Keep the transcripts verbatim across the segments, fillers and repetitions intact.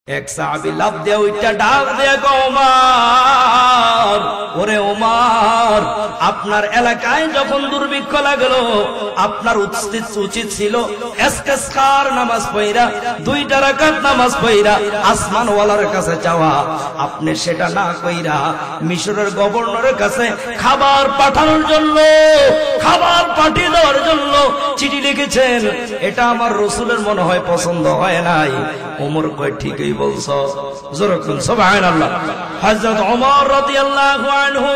এক সাহাবী লাফ দিয়ে উঠা ডাক দিয়ে গো ওমর, ওরে ওমর, আপনার এলাকায় যখন দুর্ভিক্ষ লাগলো আপনার উচিত উচিত ছিল ইস্তিসকার নামাজ পড়া, দুইটা রাকাত নামাজ পড়া আসমানওয়ালার কাছে যাওয়া। আপনি সেটা না কইরা মিশরের গভর্নরের কাছে খাবার পাঠানোর জন্য, খাবার পাঠিয়ে দেওয়ার জন্য চিঠি লিখেছেন। এটা আমার রাসূলের মনে হয় পছন্দ হয় নাই। ওমর কয় ঠিকই বলছো, জোরে বলুন সুবহানাল্লাহ। হযরত ওমর রাদিয়াল্লাহু আনহু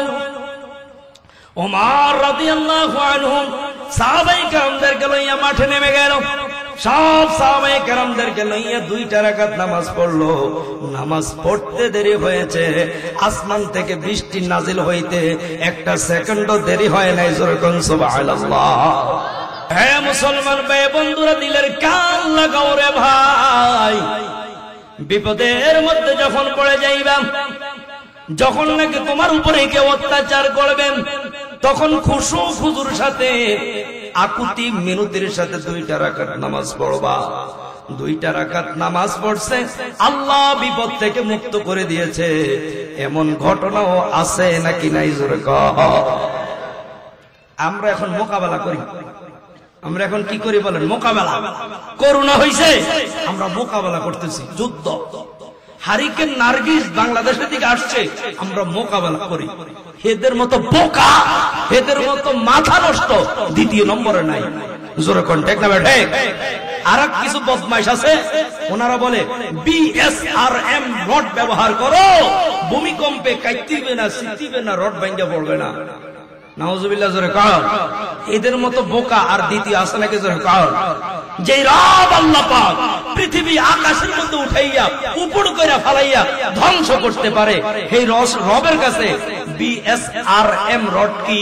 ওমর রাদিয়াল্লাহু আনহু সাহাবায়ে কেরামদেরকে লইয়া মাঠে নেমে গেল। সব সাহাবায়ে কেরামদেরকে লইয়া দুইটা রাকাত নামাজ পড়লো। নামাজ পড়তে দেরি হয়েছে, আসমান থেকে বৃষ্টি নাজিল হইতে একটা সেকেন্ডও দেরি হয় নাই। জোরে বলুন সুবহানাল্লাহ। হে মুসলমান ভাই বন্ধুরা, দিলের কান লাগাও রে ভাই। বিপদের মধ্যে যখন পড়ে যাইবা, যখন নাকি তোমার উপরে কেউ অত্যাচার করবেন, তখন খুশু খুজুর সাথে আকুতি মিনতির সাথে দুইটা রাকাত নামাজ পড়বা। দুইটা রাকাত নামাজ পড়ছে, আল্লাহ বিপদ থেকে মুক্ত করে দিয়েছে। এমন ঘটনাও আছে নাকি নাই? জোরে কও। আমরা এখন মোকাবেলা করি, আমরা এখন কি করি বলেন? মোকাবেলা। করোনা হইছে, আমরা মোকাবেলা করতেছি, যুদ্ধ। হারিকেন নার্গিস বাংলাদেশের দিকে আসছে, আমরা মোকাবেলা করি। এদের মতো বোকা, এদের মতো মাথা নষ্ট দ্বিতীয় নম্বরে নাই। জোরে কোন ঠিক না ঠিক? আর কিছু বদমাইশ আছে, ওনারা বলে বিএসআরএম রড ব্যবহার করো, ভূমিকম্পে কাইতিবে না, সিতিবে না, রড ভাঙ্গা পড়বে না। নাউজুবিল্লাহ। জোরে কও। এদের মতো বোকা আর দ্বিতীয় আছে নাকি? জোরে কও। যে রব আল্লাহ পাক পৃথিবী আকাশের মধ্যে উঠাইয়া উপর কইরা ফালাইয়া ধ্বংস করতে পারে, এই রবের কাছে বিএসআরএম রড কি?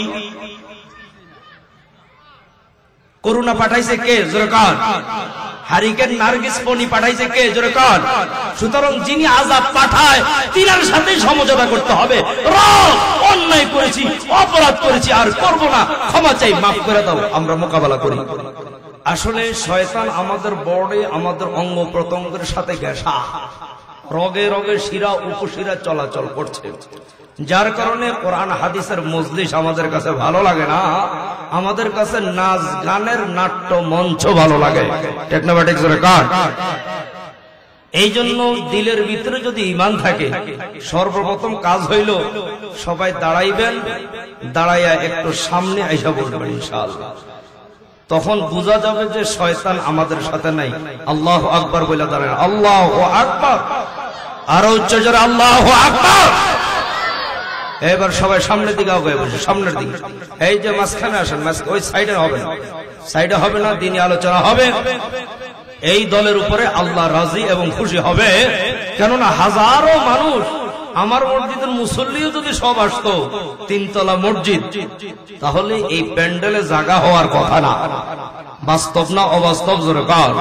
করোনা পাঠাইছে কে? জোরে কও। হারিকেন নার্গিস পনি পাঠাইছে কে? জোরে কও। সুতরাং যিনি আযাব পাঠায় তিনার সাথে সমঝোতা করতে হবে। রব অন্যায় করেছি, অপরাধ করেছি, আর করব না, ক্ষমা চাই, মাফ করে দাও, আমরা মোকাবেলা করি। আসলে শয়তান আমাদের বডি, আমাদের অঙ্গ প্রত্যঙ্গের সাথে ঘেঁষা, রগে রগে শিরা উপশিরা চলাচল করছে, যার কারণে কোরআন হাদিসের মজলিস আমাদের কাছে ভালো লাগে না, আমাদের কাছে নাচ গানের নাট্য মঞ্চ ভালো লাগে। ঠিক না ঠিক? জোরে কও। এই জন্য দিলের ভিতরে যদি ঈমান থাকে, সর্বপ্রথম কাজ হইল সবাই দাঁড়াইবেন, দাঁড়াইয়া একটু সামনে আইসা বলবেন ইনশাআল্লাহ। তখন বোঝা যাবে যে শয়তান আমাদের সাথে নাই। আল্লাহু আকবার বলে দাঁড়ান। আল্লাহু আকবার। আরো উচ্চ জোরে আল্লাহু আকবার। এবার সবাই সামনের দিকে আগে বসে, সামনের দিকে। এই যে মাঝখানে আসেন, ওই সাইডে হবে না, সাইডে হবে না, দিনই আলোচনা হবে। এই দলের উপরে আল্লাহ রাজি এবং খুশি হবে। কেননা হাজারো মানুষ, আমার মসজিদের মুসল্লিও যদি সব আসতো, তিনতলা মসজিদ, তাহলে এই প্যান্ডেলে জায়গা হওয়ার কথা না। বাস্তব না অবাস্তব? জোরে কও।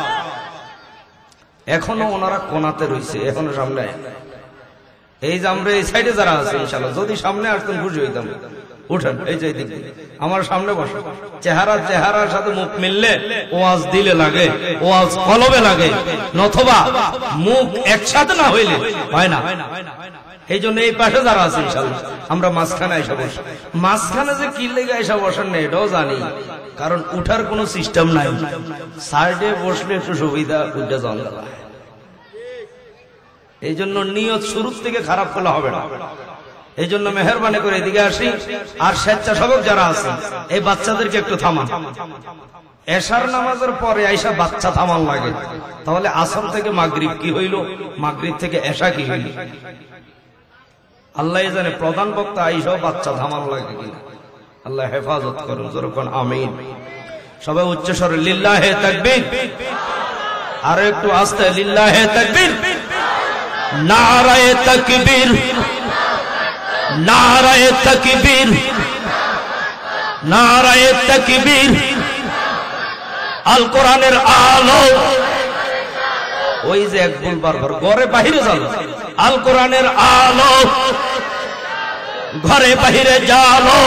এখনো ওনারা কোনাতে রয়েছে, এখনো সামনে। এই যে আমরা এই সাইডে যারা আছে, ইনশাআল্লাহ যদি সামনে আসতেন খুশি হইতাম। উঠেন, এই যে দিক, আমার সামনে বসে। চেহারা চেহারার সাথে মুখ মিললে ওয়াজ দিলে লাগে, ওয়াজ কলবে লাগে, নথবা মুখ একসাথে না হইলে হয় না। এই জন্য এই পাশে যারা আছে ইনশাআল্লাহ আমরা মাঝখানে এসে বসি। মাঝখানে যে কি লেগে এসে বসেন না এটাও জানি, কারণ উঠার কোনো সিস্টেম নাই। সাইডে বসলে একটু সুবিধা, উঠে যাওয়া যাবে। এই জন্য নিয়ত শুরু থেকে খারাপ করলে হবে না। এই জন্য মেহরবানি করে এদিকে আসি। আর স্বেচ্ছাসেবক যারা আছে, এই বাচ্চাদেরকে একটু থামান। এশার নামাজের পরে আইসা বাচ্চা থামান লাগে, তাহলে আসর থেকে মাগরিব কি হইল, মাগরিব থেকে এশা কি হইল, আল্লাহ জানে। প্রধান বক্তা আইসাও বাচ্চা থামান লাগে কিনা, আল্লাহ হেফাজত করুন। যখন আমিন। সবাই উচ্চ স্বরে লিল্লাহে তাকবীর। আর একটু আস্তে, লিল্লাহে তাকবীর। নারায়ে তাকবীর, নারায়ে তাকবীর, নারায়ে তাকবীর। আল কোরআনের আলো। ওই যে এক ভুল বারবার ঘরে বাহিরে জানো, আল কোরআনের আলো ঘরে বাহিরে জালো।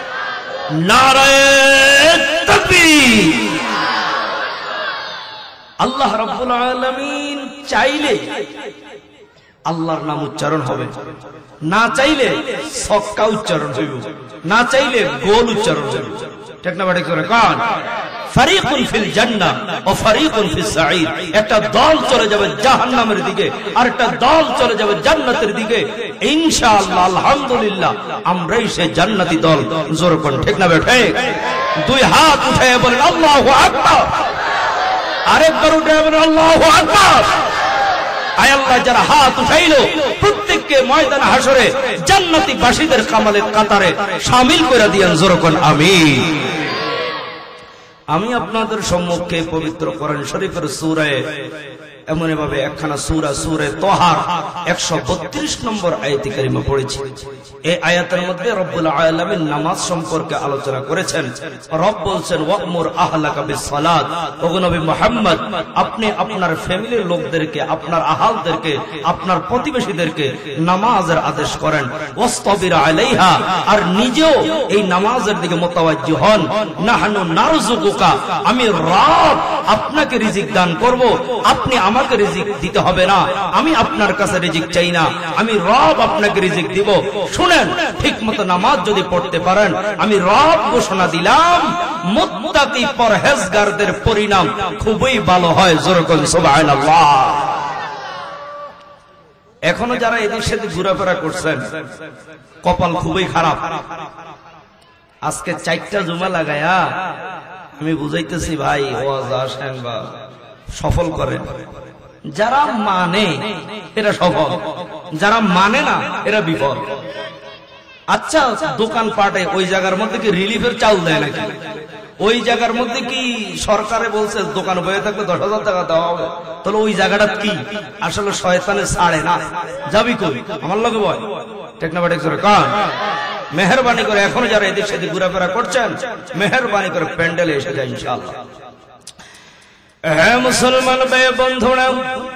নারায়ে তাকবীর। আল্লাহ রাব্বুল আলামিন চাইলে আল্লাহর নাম উচ্চারণ হবে, না চাইলে সক্কা উচ্চারণ হইব, না চাইলে গোল উচ্চারণ হইব। ঠিক না বাড়ি করে কান ফারিকুন ফিল জান্নাহ ওয়া ফারিকুন ফিস সাঈদ, একটা দল চলে যাবে জাহান্নামের দিকে আর একটা দল চলে যাবে জান্নাতের দিকে। ইনশাআল্লাহ আলহামদুলিল্লাহ আমরাই সেই জান্নাতি দল। জোরে কোন ঠিক না বেঠে? দুই হাত উঠায় বলেন আল্লাহু আকবার, আরেকবার উঠায় বলেন আল্লাহু আকবার। আয় আল্লাহ, যারা হাত উঠাইলো প্রত্যেককে ময়দান হাসরে জান্নাতি বাসীদের কামালের কাতারে শামিল করে দিয়েন। জোরে কোন আমিন। আমি আপনাদের সম্মুখে পবিত্র কোরআন শরীফের সূরা এমন ভাবে একখানা সূরা সূরা তাহার একশো বত্রিশ নম্বর আয়াতে কারিমা পড়েছি। এই আয়াতের মধ্যে রব্বুল আলামিন নামাজ সম্পর্কে আলোচনা করেছেন। রব বলছেন ওয়ামুর আহলাকা বিসসালাত, ওগো নবী মুহাম্মদ আপনি আপনার ফ্যামিলির লোকদেরকে, আপনার আহালদেরকে, আপনার প্রতিবেশীদেরকে নামাজের আদেশ করেন। ওয়াসতাবির আলাইহা, আর নিজেও এই নামাজের দিকে মুতাওয়াজ্জি হন। নাহনু নারযুকুকা, আমি রব আপনাকে রিজিক দান করব, আপনি আমাকে রিজিক দিতে হবে না, আমি আপনার কাছে রিজিক চাই না, আমি রব আপনাকে রিজিক দিব। শুনেন, ঠিকমতো নামাজ যদি পড়তে পারেন, আমি রব ঘোষণা দিলাম মুত্তাকি পরহেজগারদের পরিণাম খুবই ভালো হয়। জোরে বলুন সুবহানাল্লাহ। এখনো যারা এদের সাথে ঘোরাফেরা করছেন কপাল খুবই খারাপ। আজকে চারটা জুমা লাগায়া আমি বুঝাইতেছি ভাই ওয়াজ আসেন বা সফল করেন। যারা মানে এরা সফল, যারা মানে না এরা বিফল। আচ্ছা, দোকান পাটে ওই জায়গার মধ্যে কি রিলিফের চাল দেয় নাকি? ওই জায়গার মধ্যে কি সরকারে বলছে দোকান বয়ে থাকলে দশ হাজার টাকা দেওয়া হবে? তাহলে ওই জায়গাটা কি আসলে শয়তানের ছাড়ে না? যাবি কই? আমার লগে বয় টেকনোবাটিক্স কান। মেহরবানি করে এখনো যারা এদের সাথে ঘোরাফেরা করছেন, মেহরবানি করে প্যান্ডেলে এসে যায় ইনশাআল্লাহ। হ্যাঁ মুসলমান ভাই বন্ধুরা,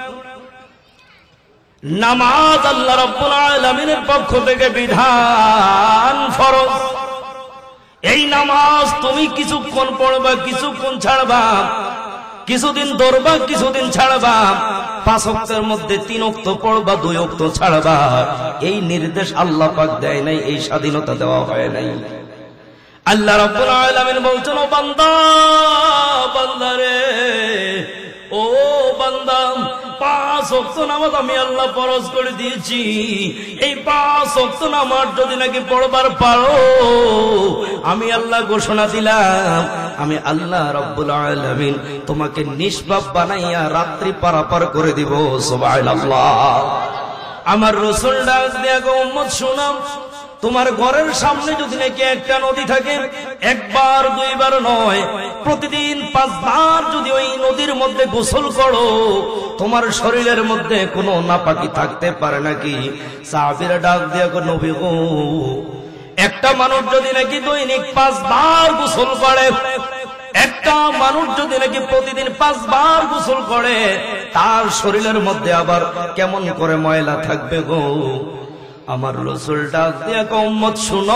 নামাজ আল্লাহ রাব্বুল আলামিনের পক্ষ থেকে বিধান ফরজ। এই নামাজ তুমি কিছুক্ষণ পড়বা, কিছুক্ষণ ছাড়বা, কিছুদিন ধরবা, কিছুদিন ছাড়বা। পাঁচ ওয়াক্তের মধ্যে তিন ওয়াক্ত পড়বা, দুই ওয়াক্ত ছাড়বা। এই নির্দেশ আল্লাহ পাক দেয় নাই, এই স্বাধীনতা দেওয়া হয় নাই। আল্লাহ রাব্বুল আলামিন বলছেন ও বান্দা, বান্দারে, ও বান্দা, পাঁচ ওয়াক্ত নামাজ আমি আল্লাহ ফরজ করে দিয়েছি। এই পাঁচ ওয়াক্ত নামাজ যদি নাকি পড়বার পারো, আমি আল্লাহ ঘোষণা দিলাম, আমি আল্লাহ রাব্বুল আলামিন তোমাকে নিষ্পাপ বানাইয়া রাত্রি পারাপার করে দিব। সুবহানাল্লাহ। আমার রাসূল ডাক দিয়া গো উম্মত শোনো, তোমার ঘরের সামনে যদি নাকি একটা নদী থাকে, একবার দুইবার নয়, প্রতিদিন পাঁচবার যদি ওই নদীর মধ্যে গোসল করো, তোমার শরীরের মধ্যে কোনো নাপাকি থাকতে পারে নাকি? সাহাবীরা ডাক দিয়া গো নবী গো, একটা মানুষ যদি নাকি দৈনিক পাঁচবার গোসল করে, একটা মানুষ যদি নাকি প্রতিদিন পাঁচবার গোসল করে, তার শরীরের মধ্যে আবার কেমন করে ময়লা থাকবে গো? আমার রাসূল ডাক দিয়া কও উম্মত শুনো,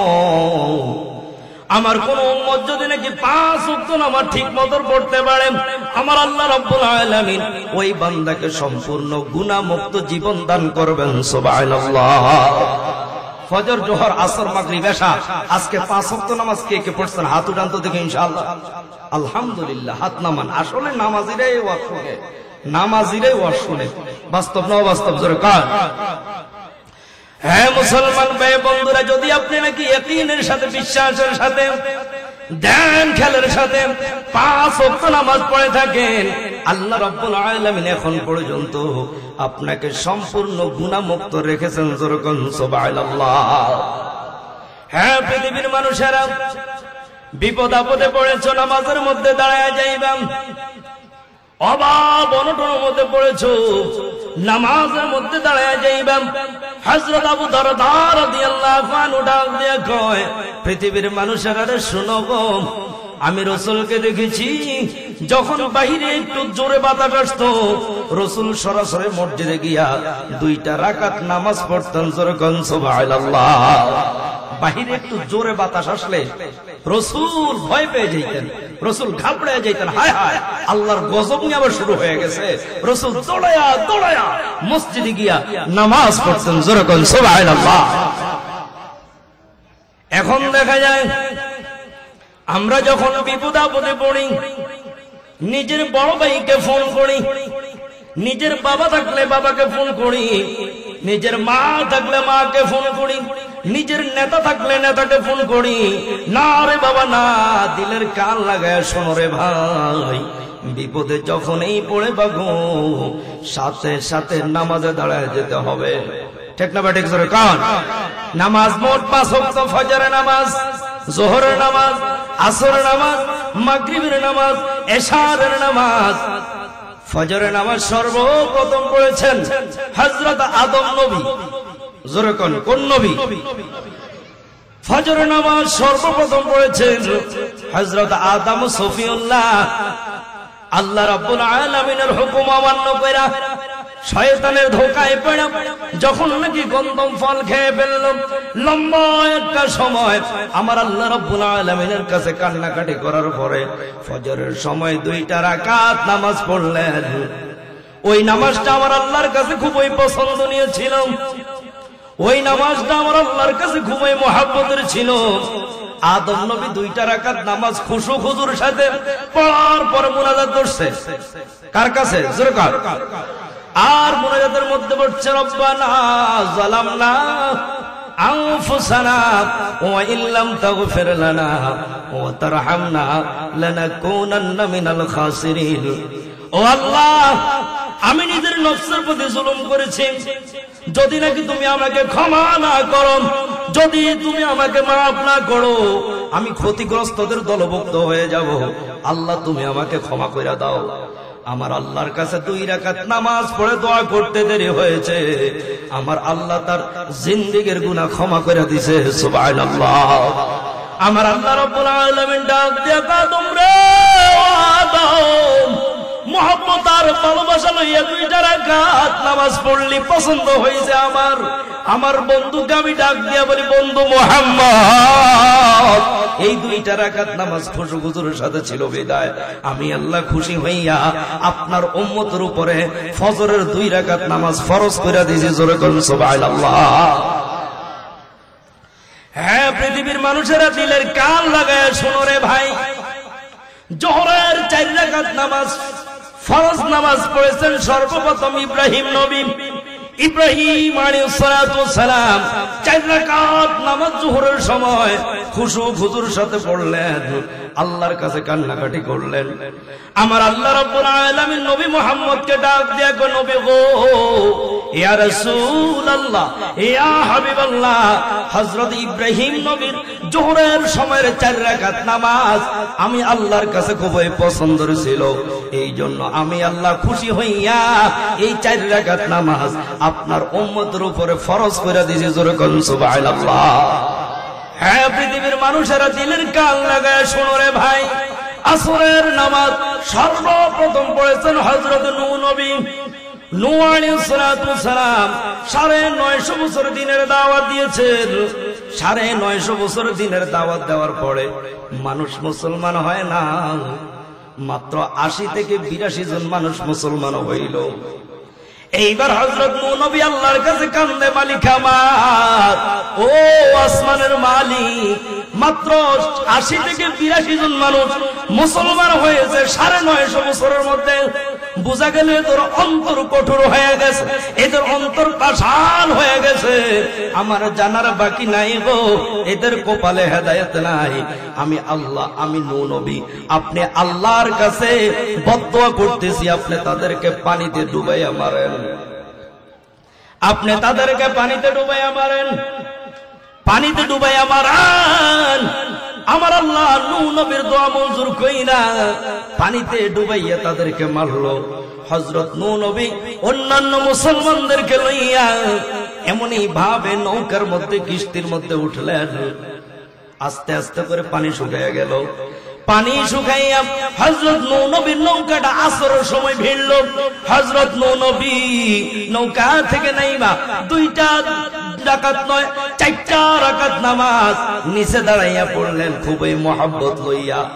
আমার কোন উম্মত যদি নাকি পাঁচ ওয়াক্ত নামাজ ঠিক মতো পড়তে পারে, আমার আল্লাহ রাব্বুল আলামিন ওই বান্দাকে সম্পূর্ণ গুনাহমুক্ত জীবন দান করবেন। সুবহানাল্লাহ। ফজর, জোহর, আসর, মাগরিব, এশা, আজকে পাঁচ ওয়াক্ত নামাজ কে কে পড়ছেন? হাত উঠান তো দেখি ইনশাআল্লাহ। আলহামদুলিল্লাহ, হাত নামান। আসলে নামাজিরাই ওয়াজ শুনে, নামাজিরাই ওয়াজ শুনে, বাস্তব না বাস্তব জোরে কান। হ্যাঁ মুসলমান ভাই বন্ধুরা, যদি আপনি নাকি ইয়াকিনের সাথে, বিশ্বাসের সাথে, ধ্যান খেলের সাথে পাঁচ ওয়াক্ত নামাজ পড়ে থাকেন, আল্লাহ রাব্বুল আলামিন এখন পর্যন্ত আপনাকে সম্পূর্ণ গুনাহমুক্ত রেখেছেন। জোরে বলুন সুবহানাল্লাহ। হ্যাঁ পৃথিবীর মানুষেরা, বিপদ আপদে পড়েছো, নামাজের মধ্যে দাঁড়ায় যাইবা, অভাব অনটনের মধ্যে পড়েছো, নামাজের মধ্যে দাঁড়ায় যাইবা। হযরত আবু দারদা রাদিয়াল্লাহু আনহু ডাক দিয়ে কয়, পৃথিবীর মানুষেরা রে শুনো গো, আমি রাসূলকে দেখেছি যখন বাহিরে একটু জোরে বাতাস আসতো, রাসূল সরাসরি মসজিদে গিয়া দুইটা রাকাত নামাজ পড়তেন। জোরে কোন সুবহানাল্লাহ। বাহিরে একটু জোরে বাতাস আসলে রাসূল ভয় পেয়ে যেতেন, রসুল ঘাবড়ে যাইতেন, হায় হায় আল্লাহর গজব নিয়ে আবার শুরু হয়ে গেছে। রসুল দৌড়ায়া দৌড়ায়া মসজিদে গিয়া নামাজ পড়তেন। জোরে কোন সুবহানাল্লাহ। এখন দেখা যায় আমরা যখন বিপদ আপদে পড়ি নিজের বড় ভাইকে ফোন করি, নিজের বাবা থাকলে বাবাকে ফোন করি, নিজের মা থাকলে মাকে ফোন করি, নিজের নেতা থাকলে নেতাকে ফোন করি। না রে বাবা না, দিলের কান লাগায় শোনো রে ভাই, বিপদে যখন এই পড়ে বাগো সাথে সাথে নামাজে দাঁড়ায় যেতে হবে। ঠিক না ঠিক জোরে কান। নামাজ মোট পাঁচ ওয়াক্ত, ফজরের নামাজ, যোহরের নামাজ, আসরের নামাজ, মাগরিবের নামাজ, এশারের নামাজ। ফজরের নামাজ সর্বপ্রথম পড়েছেন হযরত আদম নবী। জোরে কোন কোন নবী? ফজরের নামাজ সর্বপ্রথম পড়েছেন হযরত আদম সফিউল্লাহ। আল্লাহ রাব্বুল আলামিনের হুকুম অমান্য কইরা শয়তানের ধোকায় পড়ে যখন নাকি গন্ধম ফল খেয়ে ফেলল, লম্বা একটা সময় আমার আল্লাহ রাব্বুল আলামিনের কাছে কান্নাকাটি করার পরে ফজরের সময় দুইটা রাকাত নামাজ পড়লেন। ওই নামাজটা আমার আল্লাহর কাছে খুবই পছন্দনীয় ছিল, ওই নামাজটা আমার আল্লাহর কাছে খুবই মহব্বতের ছিল। আদম নবী দুইটা রাকাত নামাজ খুশু খুজুর সাথে পড়ার পরে মুনাজাত করছে কার কাছে? জোরে কার? আর মুনাজাতের মধ্যে পড়ছে রব্বানা যালামনা আনফুসানা ওয়া ইল্লাম তাগফির লানা ওয়া তারহামনা লানাকুনান্না মিনাল খাসিরিন। ও আল্লাহ, আমি নিজের নফসের প্রতি জুলুম করেছি, যদি নাকি তুমি আমাকে ক্ষমা না করো, যদি তুমি আমাকে মাফ না করো, আমি ক্ষতিগ্রস্তদের দলভুক্ত হয়ে যাব। আল্লাহ তুমি আমাকে ক্ষমা করে দাও। আমার আল্লাহর কাছে দুই রাকাত নামাজ পড়ে দোয়া করতে দেরি হয়েছে, আমার আল্লাহ তার জিন্দেগীর গুনাহ ক্ষমা করে দিয়েছে। সুবহানাল্লাহ। আমার আল্লাহ রাব্বুল আলামিন ডাক দিয়ে আদম রে, আদম মোহাম্মদ আর ভালোবাসা লইয়া দুইটা রাকাত নামাজ পড়লি, পছন্দ হয়েছে আমার। আমার বন্ধুকে আমি ডাক দিয়া বলি, বন্ধু মোহাম্মদ এই দুইটা রাকাত নামাজ খুশু খুজুরের সাথে ছিল বিদায় আমি আল্লাহ খুশি হইয়া আপনার উম্মতের উপরে ফজরের দুই রাকাত নামাজ ফরজ করে দিয়েছি। জোরে করুন সুবহানাল্লাহ। হ্যাঁ, পৃথিবীর মানুষেরা দিলের কান লাগায় শোনো রে ভাই, জোহরের চার রাকাত নামাজ ফরজ নামাজ পড়েছেন সর্বপ্রথম ইব্রাহিম নবী। ইব্রাহিম আলাইহিস সালাতু সালাম চার রাকাত নামাজ জোহরের সময় খুশু খুজুর সাথে পড়লেন, আল্লাহর কাছে কান্নাকাটি করলেন। আমার আল্লাহ রাব্বুল আলামিন নবী মুহাম্মদকে ডাক দিয়ে কো, নবী গো, ইয়া রাসূলুল্লাহ, ইয়া হাবিবাল্লাহ, হযরত ইব্রাহিম নবীর জোহরের সময়ের চার রাকাত নামাজ আমি আল্লাহর কাছে খুবই পছন্দের ছিল, এই জন্য আমি আল্লাহ খুশি হইয়া এই চার রাকাত নামাজ আপনার উম্মতের উপরে ফরজ করে দিয়েছি। জোরে করুন সুবহানাল্লাহ। হ্যাঁ, পৃথিবীর মানুষেরা দিলের কান লাগায় শোনো রে ভাই, আসরের নামাজ সর্বপ্রথম পড়েছেন হযরত নূহ নবী। নূহ আলাইহিস সালাতু সালাম সাড়ে নয়শো বছর দিনের দাওয়াত দিয়েছেন। সাড়ে নয়শো বছর দিনের দাওয়াত দেওয়ার পরে মানুষ মুসলমান হয় না, মাত্র আশি থেকে বিরাশি জন মানুষ মুসলমান হইল। এইবার হযরত নূহ নবী আল্লাহর কাছে কান্দে, মালিক আমার, ও আসমানের মালিক, মাত্র আশি থেকে বিরাশি জন মানুষ মুসলমান হয়েছে সাড়ে নয়শো বছরের মধ্যে। বোঝা গেল এদের অন্তর কঠোর হয়ে গেছে, এদের অন্তর পাষাণ হয়ে গেছে। আমার জানার বাকি নাই গো, এদের কপালে হেদায়েত নাই। আমি আল্লাহ, আমি নূহ নবী, আপনি আল্লাহর কাছে বদদোয়া করতেছি, আপনি তাদেরকে পানিতে ডুবাইয়া মারেন, আপনি তাদেরকে পানিতে ডুবাইয়া মারেন, পানিতে ডুবাইয়া মারান। আমার আল্লাহ নূহ নবীর দোয়া মঞ্জুর কইরা পানিতে ডুবাইয়া তাদেরকে মারলো। হযরত নূহ নবী অন্যান্য মুসলমানদেরকে লইয়া এমনই ভাবে নৌকার মধ্যে, কিস্তির মধ্যে উঠলেন। আস্তে আস্তে করে পানি শুকাইয়া গেল। পানি শুকাইয়া হযরত নূহ নবীর নৌকাটা আসরের সময় ভিড়ল। হযরত নূহ নবী নৌকা থেকে নাইবা দুইটা রাকাত নয়, চারটা রাকাত নামাজ নিচে দাঁড়াইয়া পড়লেন খুবই মহব্বত লইয়া,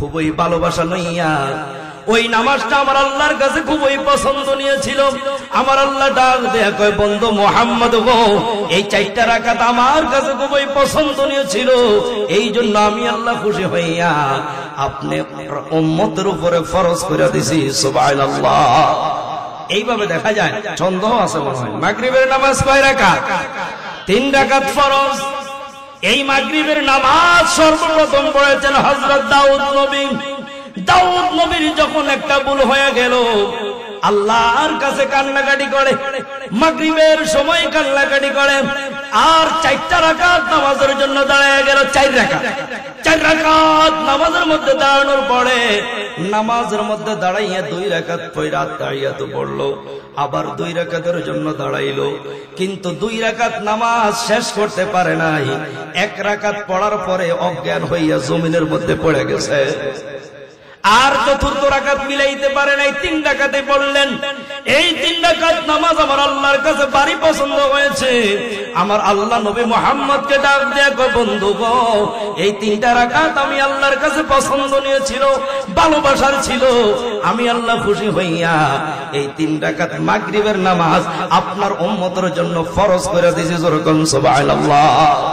খুবই ভালোবাসা লইয়া ওই নামাজটা আমার আল্লাহর কাছে খুবই পছন্দনীয় ছিল। আমার আল্লাহ ডাক দেয়া কয়, বন্ধু মুহাম্মদ গো, এই চারটা রাকাত আমার কাছে খুবই পছন্দনীয় ছিল, এই জন্য আমি আল্লাহ খুশি হইয়া আপনি উম্মতের উপরে ফরজ করে দিছি। সুবহানাল্লাহ। এইভাবে দেখা যায়, ছন্দ আছে মনে হয়। মাগরিবের নামাজ কয় রাকাত? তিন রাকাত ফরজ। এই মাগরিবের নামাজ সর্বপ্রথম পড়েছেন হযরত দাউদ নবী। দাউদ নবীর যখন একটা ভুল হয়ে গেল, আল্লাহর কাছে কান্নাকাটি করে, মাগরিবের সময় কান্নাকাটি করে, আর চারটা রাকাত নামাজের জন্য দাঁড়ায় গেল। চার রাকাত চার রাকাত নামাজের মধ্যে দাঁড়ানোর পরে নামাজের মধ্যে দাঁড়াইয়া দুই রাকাত পয়রা তাহিয়াত পড়লো, আবার দুই রাকাতের জন্য দাঁড়াইলো, কিন্তু দুই রাকাত নামাজ শেষ করতে পারে নাই। এক রাকাত পড়ার পরে অজ্ঞান হইয়া জমিনের মধ্যে পড়ে গেছে। আর চতুর্থ রাকাত মিলাইতে পারে নাই, তিন রাকাতে পড়লেন। এই তিন রাকাত নামাজ আমার আল্লাহর কাছে ভারী পছন্দ হয়েছে। আমার আল্লাহ নবী মুহাম্মদকে ডাক দেয়া কয়, বন্ধু গো, এই তিনটা রাকাত আমি আল্লাহর কাছে পছন্দনীয় ছিল, ভালোবাসার ছিল, আমি আল্লাহ খুশি হইয়া এই তিন রাকাত মাগরিবের নামাজ আপনার উম্মতের জন্য ফরজ করে দিয়েছি। যেরকম সুবহানাল্লাহ।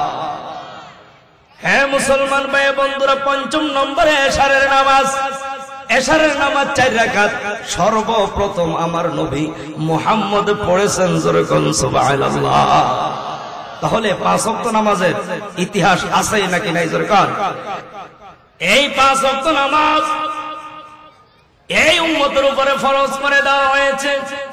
হ্যাঁ মুসলমান ভাই বন্ধুরা, পঞ্চম নম্বরে এশারের নামাজ। এশারের নামাজ চার রাকাত সর্বপ্রথম আমার নবী মুহাম্মদ পড়েছেন। যেরকম সুবহানাল্লাহ। তাহলে পাঁচ ওয়াক্ত নামাজের ইতিহাস আছে নাকি নাই? যেরকম এই পাঁচ ওয়াক্ত নামাজ এই উম্মতের উপরে ফরজ করে দেওয়া হয়েছে।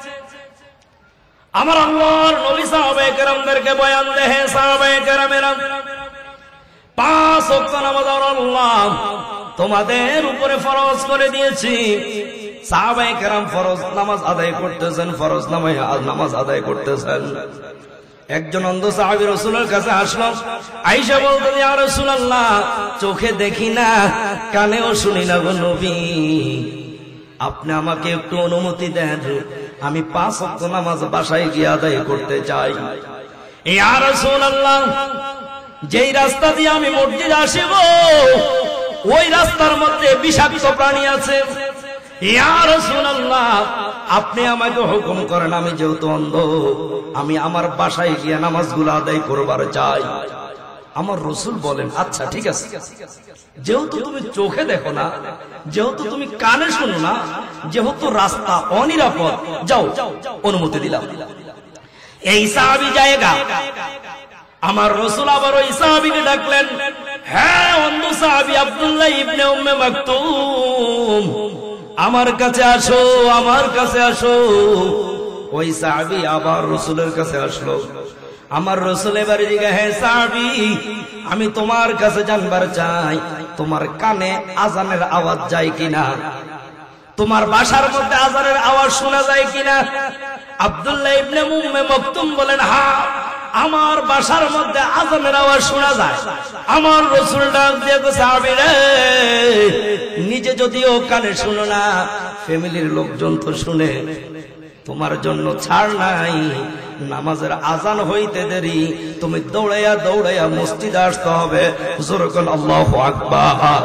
আমার আল্লাহর নবী সাহাবায়ে কেরামদেরকে বয়ান দেহে, সাহাবায়ে কেরামেরা পাঁচ ওয়াক্ত নামাজ আল্লাহ তোমাদের উপরে ফরজ করে দিয়েছি। সাহাবায়ে কেরাম ফরজ নামাজ আদায় করতেছেন, ফরজ নামাজ আদায় করতেছেন। একজন অন্ধ সাহাবী রাসূলের কাছে আসলো, আয়েশা বলতেন, ইয়া রাসূলুল্লাহ, চোখে দেখি না, কানেও শুনি না গো নবী, আপনি আমাকে একটু অনুমতি দেন, আমি পাঁচ ওয়াক্ত নামাজ বাসায় গিয়ে আদায় করতে চাই। ইয়া রাসূলুল্লাহ, যেই রাস্তা দিয়ে আমি মসজিদ আসিব ওই রাস্তার মধ্যে বিষাক্ত প্রাণী আছে। ইয়া রাসূলুল্লাহ, আপনি আমাকে হুকুম করেন, আমি যেহেতু অন্ধ, আমি আমার বাসায় গিয়ে নামাজগুলো আদায় করবার চাই। আমার রাসূল বলেন, আচ্ছা ঠিক আছে, যেহেতু তুমি চোখে দেখো না, যেহেতু তুমি কানে শোনো না, যেহেতু রাস্তা অনিরাপদ, যাও, অনুমতি দিলাম। এই সাহাবী জায়গা আমার রাসূল আবার ওই সাহাবীকে ডাকলেন। হ্যাঁ, অন্ধ সাহাবী আব্দুল্লাহ ইবনে উম্মে মাকতুম, আমার কাছে আসো, আমার কাছে আসো। ওই সাহাবী আবার রাসূলের কাছে আসলো। আমার রাসূল এবারে জিজ্ঞাসা, হ্যাঁ সাহাবী, আমি তোমার কাছে জানবার চাই, তোমার কানে আজানের আওয়াজ যায় কিনা, তোমার বাসার মধ্যে আজানের আওয়াজ শোনা যায় কিনা? আব্দুল্লাহ ইবনে উম্মে মাকতুম বলেন, হ্যাঁ, আমার বাসার মধ্যে আজানের আওয়াজ শোনা যায়। আমার রাসূল ডাক দিয়ে কয়, সাহাবী রে, নিজে যদিও কানে শুনো না, ফ্যামিলির লোকজন তো শুনে, তোমার জন্য ছাড় নাই। নামাজের আজান হইতে দেরি, তুমি দৌড়াইয়া দৌড়াইয়া মসজিদে আসতে হবে। যখন আল্লাহু আকবার।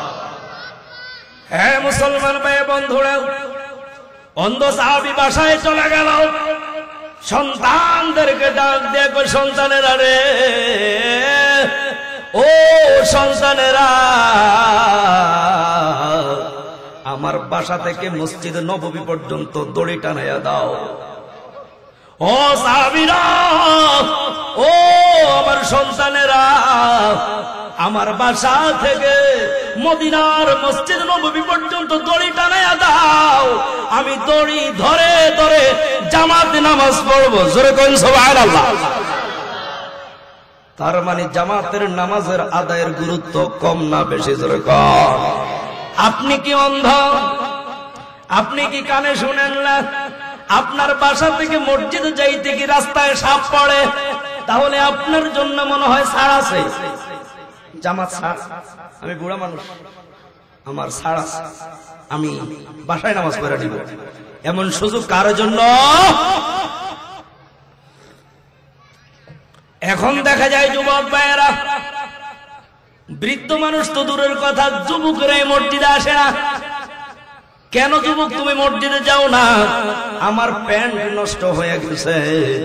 হ্যাঁ মুসলমান ভাই বন্ধুরা, অন্ধ সাহাবী বাসায় চলে গেল। সন্তানদেরকে ডাক দিয়ে কয়, সন্তানেরা রে, ও সন্তানেরা, আমার বাসা থেকে মসজিদ নববী পর্যন্ত দড়ি টানাইয়া দাও। ও সাহাবীরা, ও আমার সন্তানেরা, আমার বাসা থেকে মদিনার মসজিদ নববী পর্যন্ত দড়ি টানাইয়া দাও, আমি দড়ি ধরে ধরে জামাতে নামাজ পড়বো। জোরে করেন সুবহানাল্লাহ। তার মানে জামাতের নামাজের আদায়ের গুরুত্ব কম না বেশি? জোরে কর। আপনি কি অন্ধ? আপনি কি কানে শুনেন না? আপনার বাসা থেকে মসজিদে যাইতে কি রাস্তায় সাপ পড়ে? তাহলে আপনার জন্য মনে হয় ছাড় আছে, জামাত ছাড়, আমি বুড়া মানুষ, আমার ছাড় আছে, আমি বাসায় নামাজ পড়ে নিব, এমন সুযোগ কার জন্য? এখন দেখা যায় যুবক ভাইয়েরা বৃদ্ধ মানুষ তো দূরের কথা, যুবকরা মসজিদে আসে না কেন? যুবক তুমি মসজিদে যাও না? আমার প্যান্ট নষ্ট হয়ে গেছে।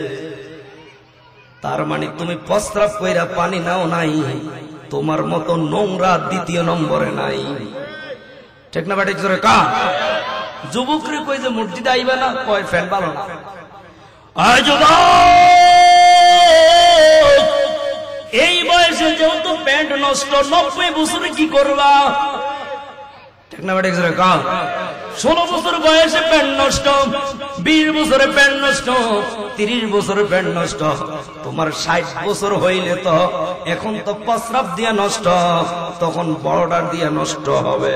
তার মানে তুমি প্রস্রাব কইরা পানি নাও নাই, তোমার মতো নোংরা দ্বিতীয় নম্বরে নাই। ঠিক না বেটা? জোরে কা যুবকরে কই যে মসজিদে আইবা না, কয় ফ্যান ভালো না। আয় যুবক, এই বয়সে যেহেতু প্যান্ট নষ্ট, নব্বই বছরে কি করবা? ঠিক না বেটা? জোরে কা ষোলো বছর বয়সে প্যান্ট নষ্ট, বিশ বছরে প্যান্ট নষ্ট, তিরিশ বছরে প্যান্ট নষ্ট, তোমার ষাট বছর হইলে তো এখন তো প্রস্রাব দিয়া নষ্ট, তখন বড়টার দিয়া নষ্ট হবে।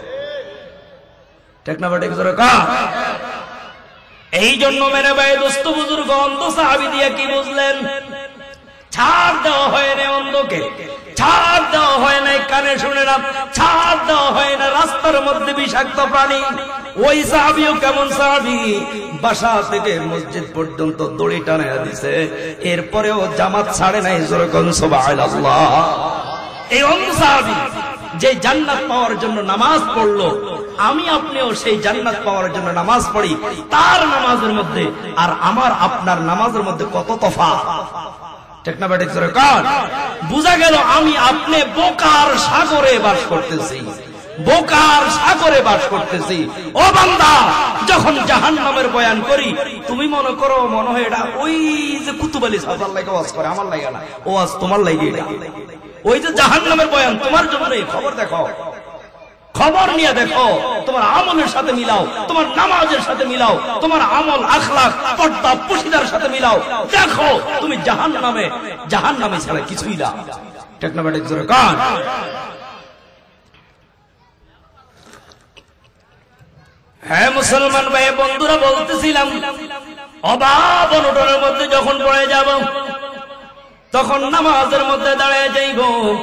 ঠিক না বেটা? জোরে কা এই জন্য মেরে ভাই দোস্ত বুজুর্গ, অন্ধ সাহাবী দিয়া কি বুঝলেন? ছাড় দেওয়া হয় না অন্ধকে, ছাড় দেওয়া হয় না কানে শুনে না, ছাড় দেওয়া হয় না রাস্তার মধ্যে বিষাক্ত প্রাণী। ওই সাহাবীও কেমন সাহাবী, বাসা থেকে মসজিদ পর্যন্ত দড়ি টানায়া দিছে, এরপরেও জামাত ছাড়ে নাই। যেরকম সুবহানাল্লাহ। এই অন্ধ সাহাবী যে জান্নাত পাওয়ার জন্য নামাজ পড়লো, আমি আপনিও সেই জান্নাত পাওয়ার জন্য নামাজ পড়ি। তার নামাজের মধ্যে আর আমার আপনার নামাজের মধ্যে কত তফাৎ। ঠিক না বেটা? জোরে কান বুঝা গেল আমি আপনি বোকার সাগরে বাস করতেছি, বোকার সাগরে বাস করতেছি। ও বান্দা, যখন জাহান্নামের বয়ান করি তুমি মনে করো মনে হয় এটা ওই যে কুতুব আলী সাহেব লাগে ওয়াজ করে, আমার লাগে না, ওয়াজ তোমার লাগে এটা। ওই যে জাহান্নামের বয়ান তোমার জন্যই। খবর দেখো, খবর নিয়ে দেখো, তোমার আমলের সাথে মিলাও, তোমার নামাজের সাথে মিলাও, তোমার আমল আখলাক পর্দা পুশিদার সাথে মিলাও, দেখো তুমি জাহান্নামে জাহান্নামে ছাড়া কিছুই না। ঠিক না বেটা? জোরে কান হ্যাঁ মুসলমান ভাই বন্ধুরা, বলতেছিলাম অভাব অনটনের মধ্যে যখন পড়ে যাব, তখন নামাজের মধ্যে দাঁড়িয়ে যাইব।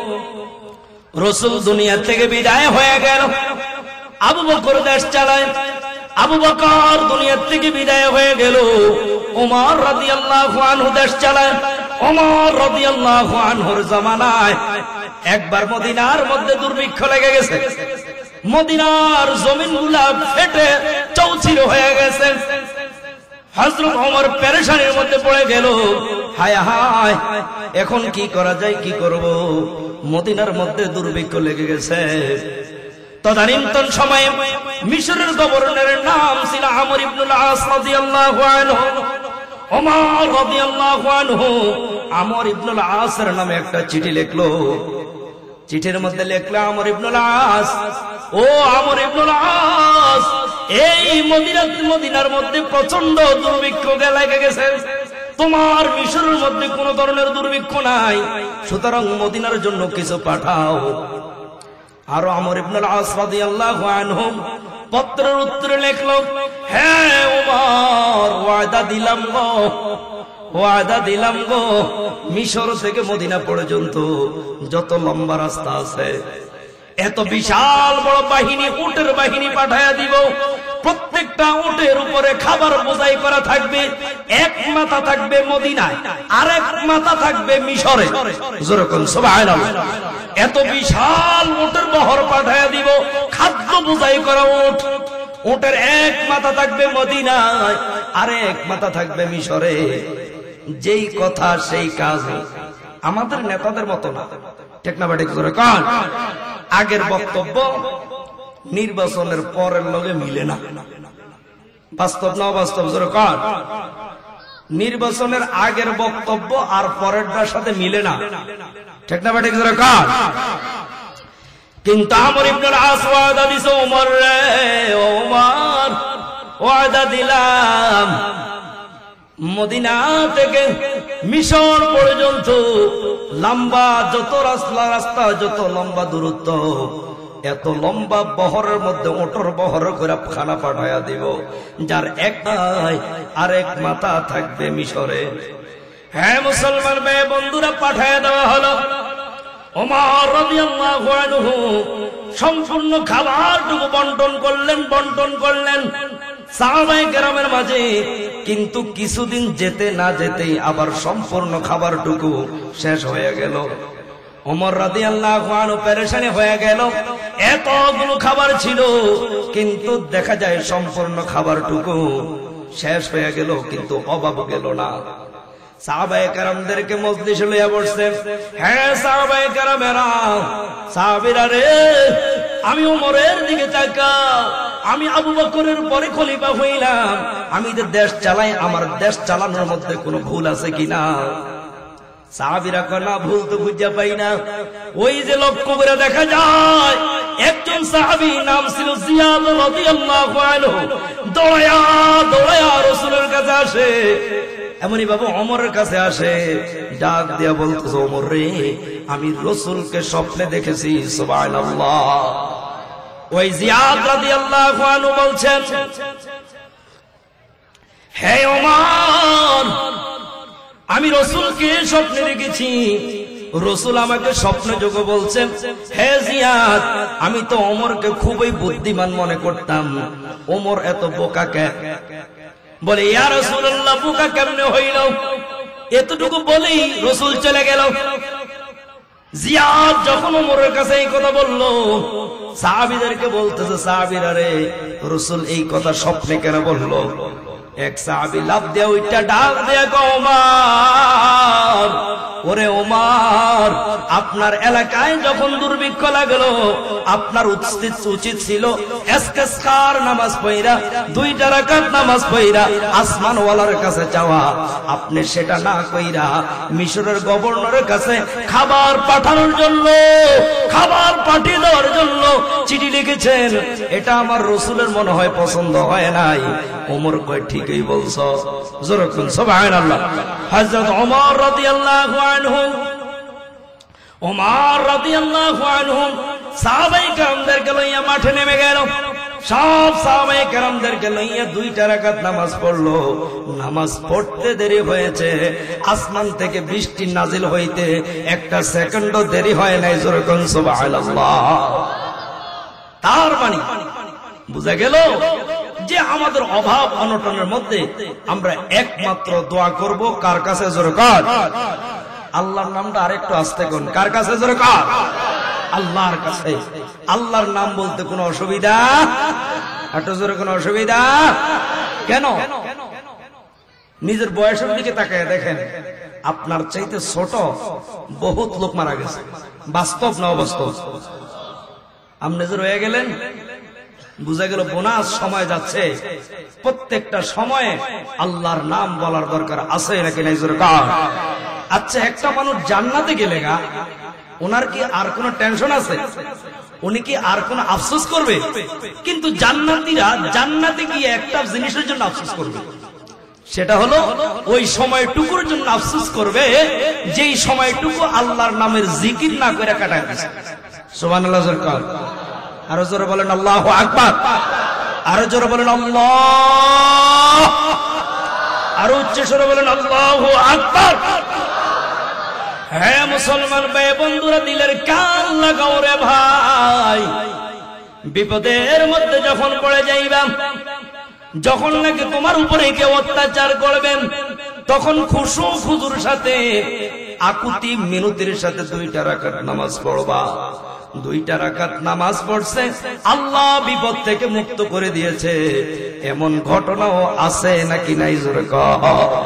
রাসূল দুনিয়া থেকে বিদায় হয়ে গেল, আবু বকর দেশ চালায়, আবু বকর দুনিয়া থেকে বিদায় হয়ে গেল, ওমর রাদিয়াল্লাহু আনহু দেশ চালায়। ওমর রাদিয়াল্লাহু আনহুর জামানায় একবার মদিনার মধ্যে দুর্ভিক্ষ লেগে গেছে, মদিনার জমিনগুলা ফেটে চৌচির হয়ে গেছে। হযরত ওমর পেরেশানির মধ্যে পড়ে গেল, হায় হায় এখন কি করা যায়, কি করব? মদিনার মধ্যে দুর্ভিক্ষ লেগে গেছে। তদানীন্তন সময়ে মিশরের গভর্নরের নাম ছিল আমর ইবনুল আস রাদিয়াল্লাহু আনহু। ওমর রাদিয়াল্লাহু আনহু আমর ইবনুল আসের নামে একটা চিঠি লিখলো। চিঠির মধ্যে লিখলো, আমর ইবনুল আস, ও আমর ইবনুল আস, এই মদিনা মদিনার মধ্যে প্রচন্ড দুর্ভিক্ষ লেগে গেছে, তোমার মিশরের মধ্যে কোন ধরনের দুর্ভিক্ষ নাই, সুতরাং মদিনার জন্য কিছু পাঠাও। আর আমর ইবনুল আস রাদিয়াল্লাহু আনহু পত্রের উত্তরে লিখলো, হ্যাঁ ওমর, ওয়াদা দিলাম গো, ওয়াদা দিলাম গো, মিশর থেকে মদিনা পর্যন্ত যত লম্বা রাস্তা আছে এত বিশাল বড় বাহিনী, উটের বাহিনী পাঠায়া দিব। প্রত্যেকটা উটের উপরে খাবার বোঝাই করা থাকবে, এক মাথা থাকবে মদিনায়, আরেক মাথা থাকবে মিশরে। যেরকম সুবহানাল্লাহ, এত বিশাল উটের বহর পাঠায়া দিব, খাদ্য বোঝাই করা উট। উটের এক মাথা থাকবে মদিনায়, আরেক মাথা থাকবে মিশরে। যেই কথা সেই কাজ, আমাদের নেতাদের মতো না। ঠিক না বেটা? জোরে কান আগের বক্তব্য নির্বাচনের পরের লগে মিলে না। বাস্তব না বাস্তব? জোরে কান নির্বাচনের আগের বক্তব্য আর পরেরটার সাথে মিলে না। ঠিক না বেটা? জোরে কান কিন্তু আমর ইবনুল আস ওয়াদা দিছে, ওমর রে, ওমর ওয়াদা দিলাম মদিনা থেকে মিশর পর্যন্ত লম্বা যত রাস্তা রাস্তা যত লম্বা দূরত্ব, এত লম্বা বহরের মধ্যে ওটর বহর করে খানা পাঠায়া দিব, যার এক আরেক মাথা থাকবে মিশরে। হ্যাঁ মুসলমান ভাই বন্ধুরা, পাঠায়া দেওয়া হলো। ওমর রাদিয়াল্লাহু আনহু সম্পূর্ণ খাবারটুকু বন্টন করলেন, বন্টন করলেন সাহাবায়ে কেরামের মাঝে। কিন্তু কিছুদিন যেতে না যেতেই আবার সম্পূর্ণ খাবারটুকু শেষ হয়ে গেল। ওমর রাদিয়াল্লাহু আনহু পেরেশানি হয়ে গেল। এতগুলো খাবার ছিল, কিন্তু দেখা যায় সম্পূর্ণ খাবারটুকু শেষ হয়ে গেল, কিন্তু অভাব গেল না। সাহাবায়ে কেরামদেরকে মজলিসে লইয়া বসছেন। হ্যাঁ সাহাবায়ে কেরামেরা, সাহাবীরা রে, আমি ওমরের দিকে তাকাও, আমি আবু বকরের পরে খলিফা হইলাম, আমি যে দেশ চালাই, আমার দেশ চালানোর মধ্যে কোনো ভুল আছে কিনা? সাহাবীরা কয় না, ভুল তো খুঁজে পাই না। ওই যে লক্ষ্য করে দেখা যায় একজন সাহাবী নাম ছিল জিয়াদ রাদিয়াল্লাহু আনহু, দৌড়ায়া দৌড়ায়া রাসূলের কাছে আসে। এমনই বাবু ওমরের কাছে আসে, ডাক দিয়া বলতেছে, ওমর রে, আমি রাসূলকে স্বপ্নে দেখেছি। সুবহানাল্লাহ। ওই জিয়াদ রাদিয়াল্লাহু আনহু বলছেন, হে ওমর, আমি রাসূলকে স্বপ্নে দেখেছি। রাসূল আমাকে স্বপ্ন যোগে বলছেন, হে জিয়াদ, আমি তো ওমরকে খুবই বুদ্ধিমান মনে করতাম, ওমর এত বোকা কেন? বলে, ইয়া রাসূলুল্লাহ, বোকা কেমনে হইল? এতটুকু বলেই রাসূল চলে গেল। জিয়াদ যখন ওমরের কাছে এই কথা বলল, সাহাবীদেরকে বলতেছে, সাহাবীরা রে, রাসূল এই কথা স্বপ্নে কেন বলল? এক সাহাবী লাফ দিয়ে ওইটা ডাক দিয়ে কয়, ওমর, ওরে ওমর, আপনার এলাকায় যখন দুর্ভিক্ষ লাগলো, আপনার উচিত উচিত ছিল ইস্তিসকার নামাজ পড়া, দুইটা রাকাত নামাজ পড়া আসমানওয়ালার কাছে যাওয়া। আপনি সেটা না কইরা মিশরের গভর্নরের কাছে খাবার পাঠানোর জন্য, খাবার পাঠিয়ে দেওয়ার জন্য চিঠি লিখেছেন। এটা আমার রাসূলের মনে হয় পছন্দ হয় নাই। ওমর কয়, ঠিকই বলছো, জোরে কোন সুবহানাল্লাহ। হযরত ওমর রাদিয়াল্লাহু আনহু ওমর রাদিয়াল্লাহু আনহু সাহাবায়ে কেরামদেরকে লইয়া মাঠে নেমে গেল। সব সাহাবায়ে কেরামদেরকে লইয়া দুইটা রাকাত নামাজ পড়লো। নামাজ পড়তে দেরি হয়েছে, আসমান থেকে বৃষ্টি নাজিল হইতে একটা সেকেন্ডও দেরি হয় নাই। জোরে কোন সুবহানাল্লাহ। তার মানে বুঝা গেল যে আমাদের অভাব অনটনের মধ্যে আমরা একমাত্র দোয়া করব কার কাছে? জোরে কার? আল্লাহর নামটা আরেকটু আস্তে কোন, কার কাছে? জোরে কার? আল্লাহর কাছে। আল্লাহর নাম বলতে কোনো অসুবিধা? একটু জোরে, কোনো অসুবিধা কেন? নিজের বয়সের দিকে তাকায় দেখেন, আপনার চাইতে ছোট বহুত লোক মারা গেছে। বাস্তব না অবাস্তব? আপনি যে রয়ে গেলেন, বুঝা গেল বোনাস সময় যাচ্ছে। প্রত্যেকটা সময়ে আল্লাহর নাম বলার দরকার আছে নাকি নাই? জোরে কার? আচ্ছা, একটা মানুষ জান্নাতে গেলে গা, ওনার কি আর কোনো টেনশন আছে? উনি কি আর কোনো আফসোস করবে? কিন্তু জান্নাতীরা জান্নাতে গিয়ে একটা জিনিসের জন্য আফসোস করবে, সেটা হলো ওই সময়টুকুর জন্য আফসোস করবে যেই সময়টুকু আল্লাহর নামের জিকির না করে কাটায় দিয়েছে। সুবহানাল্লাহ। জোরে কার? আরো জোরে বলেন আল্লাহু আকবার। আরো জোরে বলেন আল্লাহ। আরো উচ্চ স্বরে বলেন আল্লাহু আকবার। হ্যাঁ মুসলমান ভাই বন্ধুরা, দিলের কান লাগাও রে ভাই। বিপদের মধ্যে যখন পড়ে যাইবা, যখন নাকি তোমার উপরে কেউ অত্যাচার করবেন, তখন খুশু খুজুর সাথে আকুতি মিনতির সাথে দুইটা রাকাত নামাজ পড়বা। দুইটা রাকাত নামাজ পড়ছে, আল্লাহ বিপদ থেকে মুক্ত করে দিয়েছে, এমন ঘটনাও আছে নাকি নাই? জোরে কও।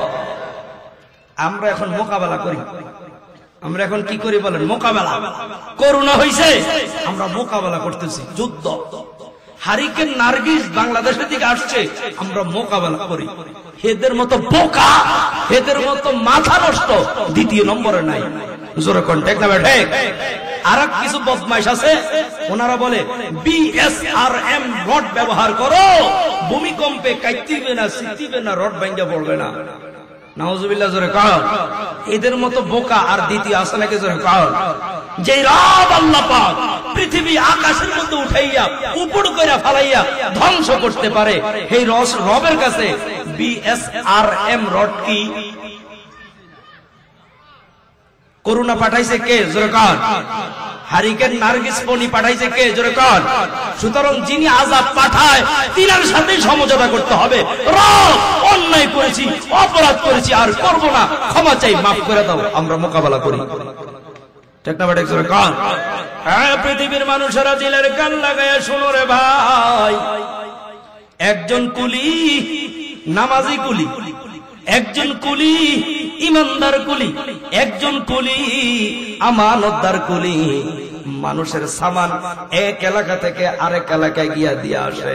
আমরা এখন মোকাবেলা করি। আমরা এখন কি করি বলেন? মোকাবেলা। করোনা হইছে, আমরা মোকাবেলা করতেছি, যুদ্ধ। হারিকেন নার্গিস বাংলাদেশের দিকে আসছে, আমরা মোকাবেলা করি। এদের মতো বোকা, এদের মতো মাথা নষ্ট দ্বিতীয় নম্বরে নাই। জোরে কোন ঠিক না ঠিক? আর কিছু বদমাইশ আছে, ওনারা বলে বিএসআরএম রড ব্যবহার করো, ভূমিকম্পে কাইতিবে না, সিতিবে না, রড ভাঙ্গা পড়বে না। নাউজুবিল্লাহ। জোরে কার? এদের মতো বোকা আর দ্বিতীয় আছে নাকি? জোরে কার? যে রব আল্লাহ পাক পৃথিবী আকাশের মধ্যে উঠাইয়া উপর কইরা ফালাইয়া ধ্বংস করতে পারে, এই রস রবের কাছে বিএসআরএম রড কি? করোনা পাঠাইছে কে? জোরে কার? হারিকেন নার্গিস পনি পাঠাইছে কে? জোরে কার? সুতরাং যিনি আযাব পাঠায় তিনার সাথে সমঝোতা করতে হবে। রব, অন্যায় করেছি, অপরাধ করেছি, আর করব না, ক্ষমা চাই, মাফ করে দাও, আমরা মোকাবেলা করি। ঠিক না বেটা জোরে কান। হ্যাঁ, পৃথিবীর মানুষেরা দিলের কান লাগায়া শোনো রে ভাই, একজন কুলি, নামাজি কুলি, একজন কুলি ইমানদার কুলি, একজন কুলি আমানতদার কুলি, মানুষের সামান এক এলাকা থেকে আরেক এলাকায় গিয়া দিয়ে আসে।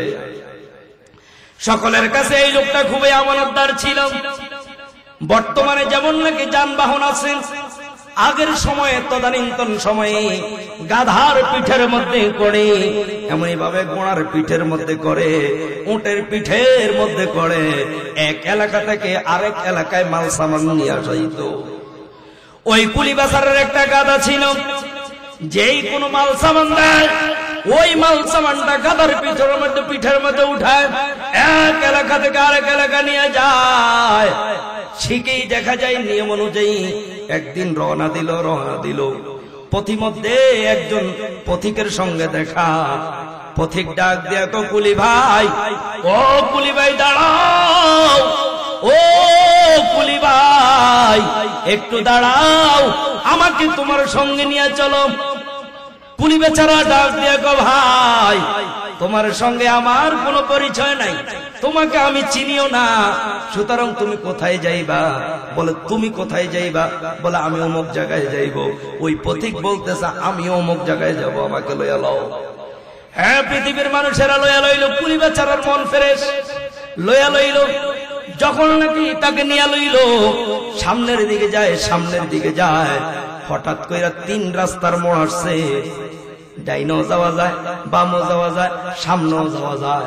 সকলের কাছে এই লোকটা খুবই আমানতদার ছিল। বর্তমানে যেমন নাকি যানবাহন আছে, আগের সময়ে তদানীন্তন সময়ে গাধার পিঠের মধ্যে করে, এমনি ভাবে ঘোড়ার পিঠের মধ্যে করে, উটের পিঠের মধ্যে করে এক এলাকা থেকে আরেক এলাকায় মাল সামান নিয়ে যাইত। ওই কুলি বাজারের একটা গাধা ছিল, যেই কোনো মাল সামান দেয় ওই মাল সামানটা গাধার পিঠের মধ্যে পিঠের মধ্যে উঠায় এক এলাকা থেকে আরেক এলাকা নিয়ে যায়। ঠিকই দেখা যায় নিয়ম অনুযায়ী একদিন রওনা দিল রওনা দিল পথিমধ্যে একজন পথিকের সঙ্গে দেখা। পথিক ডাক দিয়া তো কুলি ভাই, ও কুলি ভাই দাঁড়াও, ও কুলি ভাই একটু দাঁড়াও, আমাকে তোমার সঙ্গে নিয়ে চলো। কুলি বেচারা ডাক দিয়া গো ভাই, তোমার সঙ্গে আমার কোনো পরিচয় নাই, তোমাকে আমি চিনিও না, সুতরাং তুমি কোথায় যাইবা? বলে তুমি কোথায় যাইবা? বলে আমি অমুক জায়গায় যাইব। ওই পথিক বলতেছে আমি অমুক জায়গায় যাব, আমাকে লইয়া লও। হ্যাঁ, পৃথিবীর মানুষেরা লইয়া লইল, কুলি বেচারার মন ফ্রেশ, লইয়া লইল। যখন নাকি তাকে নিয়ে লইল, সামনের দিকে যায়, সামনের দিকে যায়, হঠাৎ কইরা তিন রাস্তার মোড় আসছে। ডাইনও যাওয়া যায়, বামও যাওয়া যায়, সামনেও যাওয়া যায়।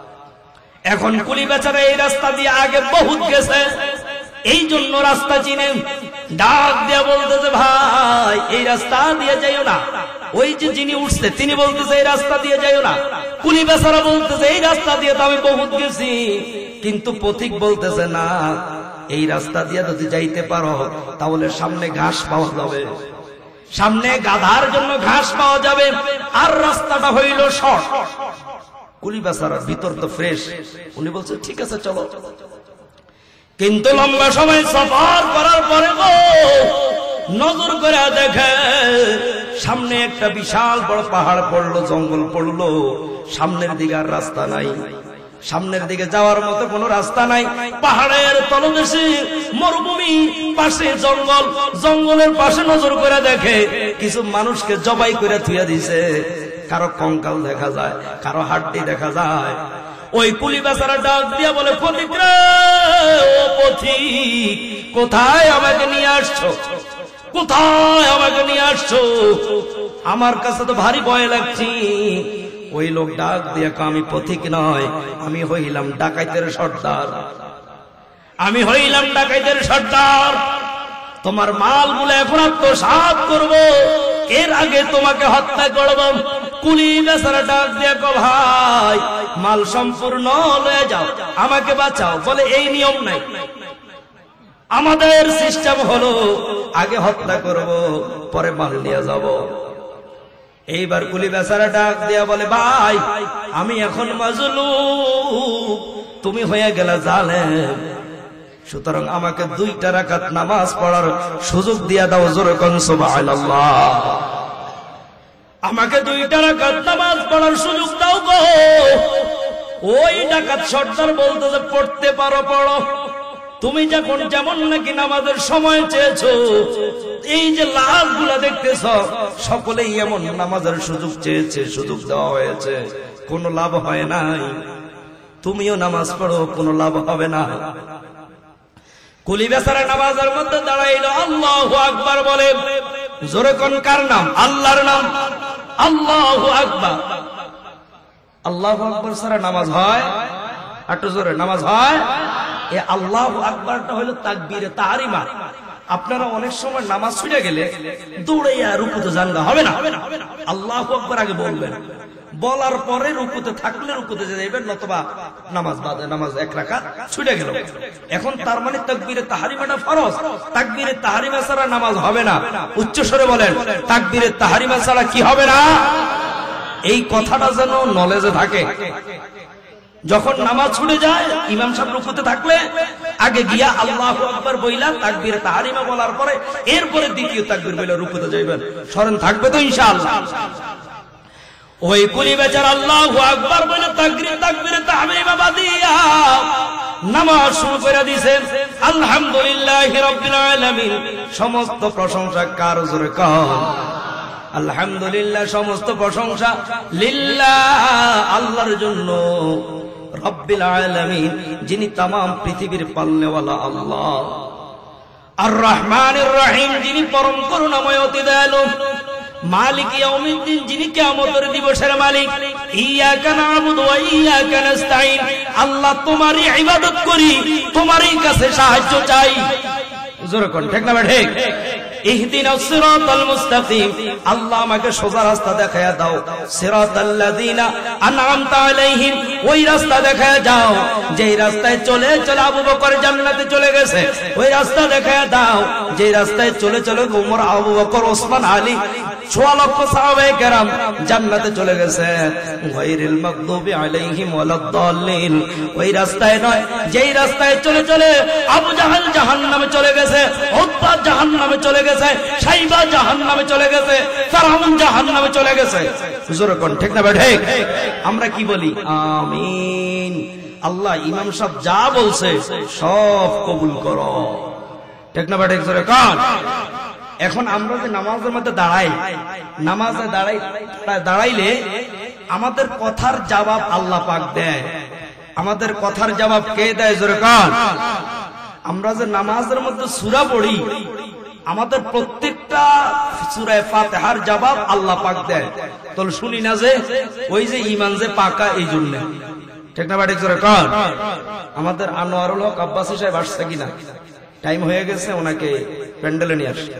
এখন কুলি বেচারা এই রাস্তা দিয়ে আগে বহুত গেছে, এই জন্য রাস্তা চিনে। ডাক দিয়ে বলতেছে ভাই এই রাস্তা দিয়ে যাইও না। ওই যে যিনি উঠছে তিনি বলতেছে এই রাস্তা দিয়ে যাইও না। কুলি বেচারা বলতেছে এই রাস্তা দিয়ে তো আমি বহুত গেছি, কিন্তু পথিক বলতেছে না, এই রাস্তা দিয়ে যদি যাইতে পারো তাহলে সামনে ঘাস পাওয়া যাবে, সামনে গাধার জন্য ঘাস পাওয়া যাবে, আর রাস্তাটা হইল শর্ট। কুলি বেচারার ভিতর তো ফ্রেশ, উনি বলছে ঠিক আছে চলো। কিন্তু লম্বা সময় সফর করার পরে গো নজর করে দেখে সামনে একটা বিশাল বড় পাহাড় পড়লো, জঙ্গল পড়লো, সামনের দিকে আর রাস্তা নাই, সামনের দিকে যাওয়ার মতো কোনো রাস্তা নাই। পাহাড়ের তলদেশে মরুভূমি, পাশে জঙ্গল, জঙ্গলের পাশে নজর করে দেখে কিছু মানুষকে জবাই করে থুইয়া দিছে, কারো কঙ্কাল দেখা যায়, কারো হাড্ডি দেখা যায়। ওই কুলি বেচারা ডাক দিয়া বলে পথিক রে, ও পথিক কোথায় আমাকে নিয়ে আসছো, কোথায় আমাকে নিয়ে আসছো? আমার কাছে তো ভারী ভয় লাগছে। ওই লোক ডাক দিয়া আমি পথিক নয়, আমি হইলাম ডাকাইতের সর্দার, আমি হইলাম ডাকাইতের সর্দার। তোমার মালগুলো এখন আত্মসাৎ করবো, এর আগে তোমাকে হত্যা করবো। কুলি বেচারা ডাক দিয়া কো ভাই মাল সম্পূর্ণ লয়ে যাও, আমাকে বাঁচাও। বলে এই নিয়ম নাই, আমাদের সিস্টেম হলো আগে হত্যা করব, পরে মাল নিয়ে যাব। এইবার কুলি বেচারা ডাক দিয়া বলে ভাই আমি এখন মাজলুম, তুমি হয়ে গেলে জালেম, সুতরাং আমাকে দুইটা রাকাত নামাজ পড়ার সুযোগ দিয়া দাও। জোরে কোন সুবহানাল্লাহ। আমাকে দুইটা রাকাত নামাজ পড়ার সুযোগ দাও গো। ওই ডাকাত সর্দার বলতেছে পড়তে পারো পড়ো, তুমি যখন যেমন নাকি নামাজের সময় চেয়েছো, এই যে লাশ গুলা দেখতেছ সকলেই এমন নামাজের সুযোগ চেয়েছে, সুযোগ দেওয়া হয়েছে, কোনো লাভ হয় নাই। তুমিও নামাজ পড়ো, কোনো লাভ হবে না। কুলি বেচারা নামাজের মধ্যে দাঁড়াইল, আল্লাহু আকবার বলে। জোরে কোন কার নাম? আল্লাহর নাম। আল্লাহু আকবার। আল্লাহু আকবার ছাড়া নামাজ হয়? একটু জোরে নামাজ হয়? এ আল্লাহু আকবারটা হলো তাকবীরে তাহরিমা। আপনারা অনেক সময় নামাজ ছুটে গেলে দৌড়াইয়া রুকুতে যান না, হবে না। আল্লাহু আকবার আগে বলবেন, বলার পরে রুকুতে থাকলে রুকুতে যাবেন, নতুবা নামাজ বাদে নামাজ এক রাকাত ছুটে গেল। এখন তার মানে তাকবীরে তাহরিমাটা ফরজ, তাকবীরে তাহরিমা ছাড়া নামাজ হবে না। উচ্চ স্বরে বলেন তাকবীরে তাহরিমা ছাড়া কি হবে না? এই কথাটা যেন নলেজে থাকে। যখন নামাজ ছুটে যায় ইমাম সাহেব রুকুতে থাকলে আগে গিয়া আল্লাহু আকবার বইলা তাকবীরে তাহরিমা বলার পরে এরপরে দ্বিতীয় তাকবীর বইলা রুকুতে যাইবেন। স্মরণ থাকবে তো ইনশাআল্লাহ? ওই কুলি বেচারা আল্লাহু আকবার বলে তাকবীর তাকবীরে তাহরিমা বাদিয়া নামাজ শুরু করে দিয়েছেন। আলহামদুলিল্লাহি রাব্বিল আলামিন, সমস্ত প্রশংসা কার? জোরে কার? আলহামদুলিল্লাহ, সমস্ত প্রশংসা লিল্লাহ, আল্লাহর জন্য। রব্বিল আলামিন, যিনি তামাম পৃথিবীর পালনেওয়ালা আল্লাহ। আর রহমানির রহিম, যিনি পরম করুণাময় অতি দয়ালু। মালিক ইয়াউমিদ্দিন, যিনি কিয়ামতের দিবসের মালিক। ইয়াকা না'বুদু ওয়া ইয়াকা নাস্তাঈন, আল্লাহ তোমারই ইবাদত করি, তোমারই কাছে সাহায্য চাই। জোরে কোন ঠিক না ঠিক? ইহদিনাস সিরাতাল মুস্তাকিম, আল্লাহ আমাকে সোজা রাস্তা দেখায়া দাও। সিরাতাল্লাযিনা আন'আমতা আলাইহিম, ওই রাস্তা দেখায়া দাও যেই রাস্তায় চলে চলে আবু বকর জান্নাতে চলে গেছে। ওই রাস্তা দেখায়া দাও যেই রাস্তায় চলে চলে ওমর, আবু বকর, ওসমান, আলী সোয়া লক্ষ সাহাবায়ে কেরাম জান্নাতে চলে গেছে। গায়রিল মাগদুবি আলাইহিম ওয়ালাদ-দাল্লিন, ওই রাস্তায় নয় যেই রাস্তায় চলে চলে আবু জাহাল জাহান্নামে চলে গেছে, উতবা জাহান্নামে চলে গেছে, সাইবা জাহান্নামে চলে গেছে, ফিরআউন জাহান্নামে চলে গেছে। জোরে কোন ঠিক না ঠিক? আমরা কি বলি? আমিন। আল্লাহ ইমাম সাহেব যা বলছে সব কবুল করো, ঠিক না ঠিক? জোরে কোন? এখন আমরা যে নামাজের মধ্যে দাঁড়াই, নামাজে দাঁড়াই দাঁড়াইলে আমাদের কথার জবাব আল্লাহ পাক দেয়। আমাদের কথার জবাব কে দেয়? জোরে কান। আমরা যে নামাজের মধ্যে সূরা পড়ি, আমাদের প্রত্যেকটা সূরায়ে ফাতিহার জবাব আল্লাহ পাক দেয়। তো শুনি না যে ওই যে ঈমান যে পাকা, এই জন্য, ঠিক না ঠিক? জোরে কান। আমাদের আনোয়ারুল হক আব্বাসী সাহেব আসছে কিনা? টাইম হয়ে গেছে, ওনাকে প্যান্ডেলে নিয়ে আসে।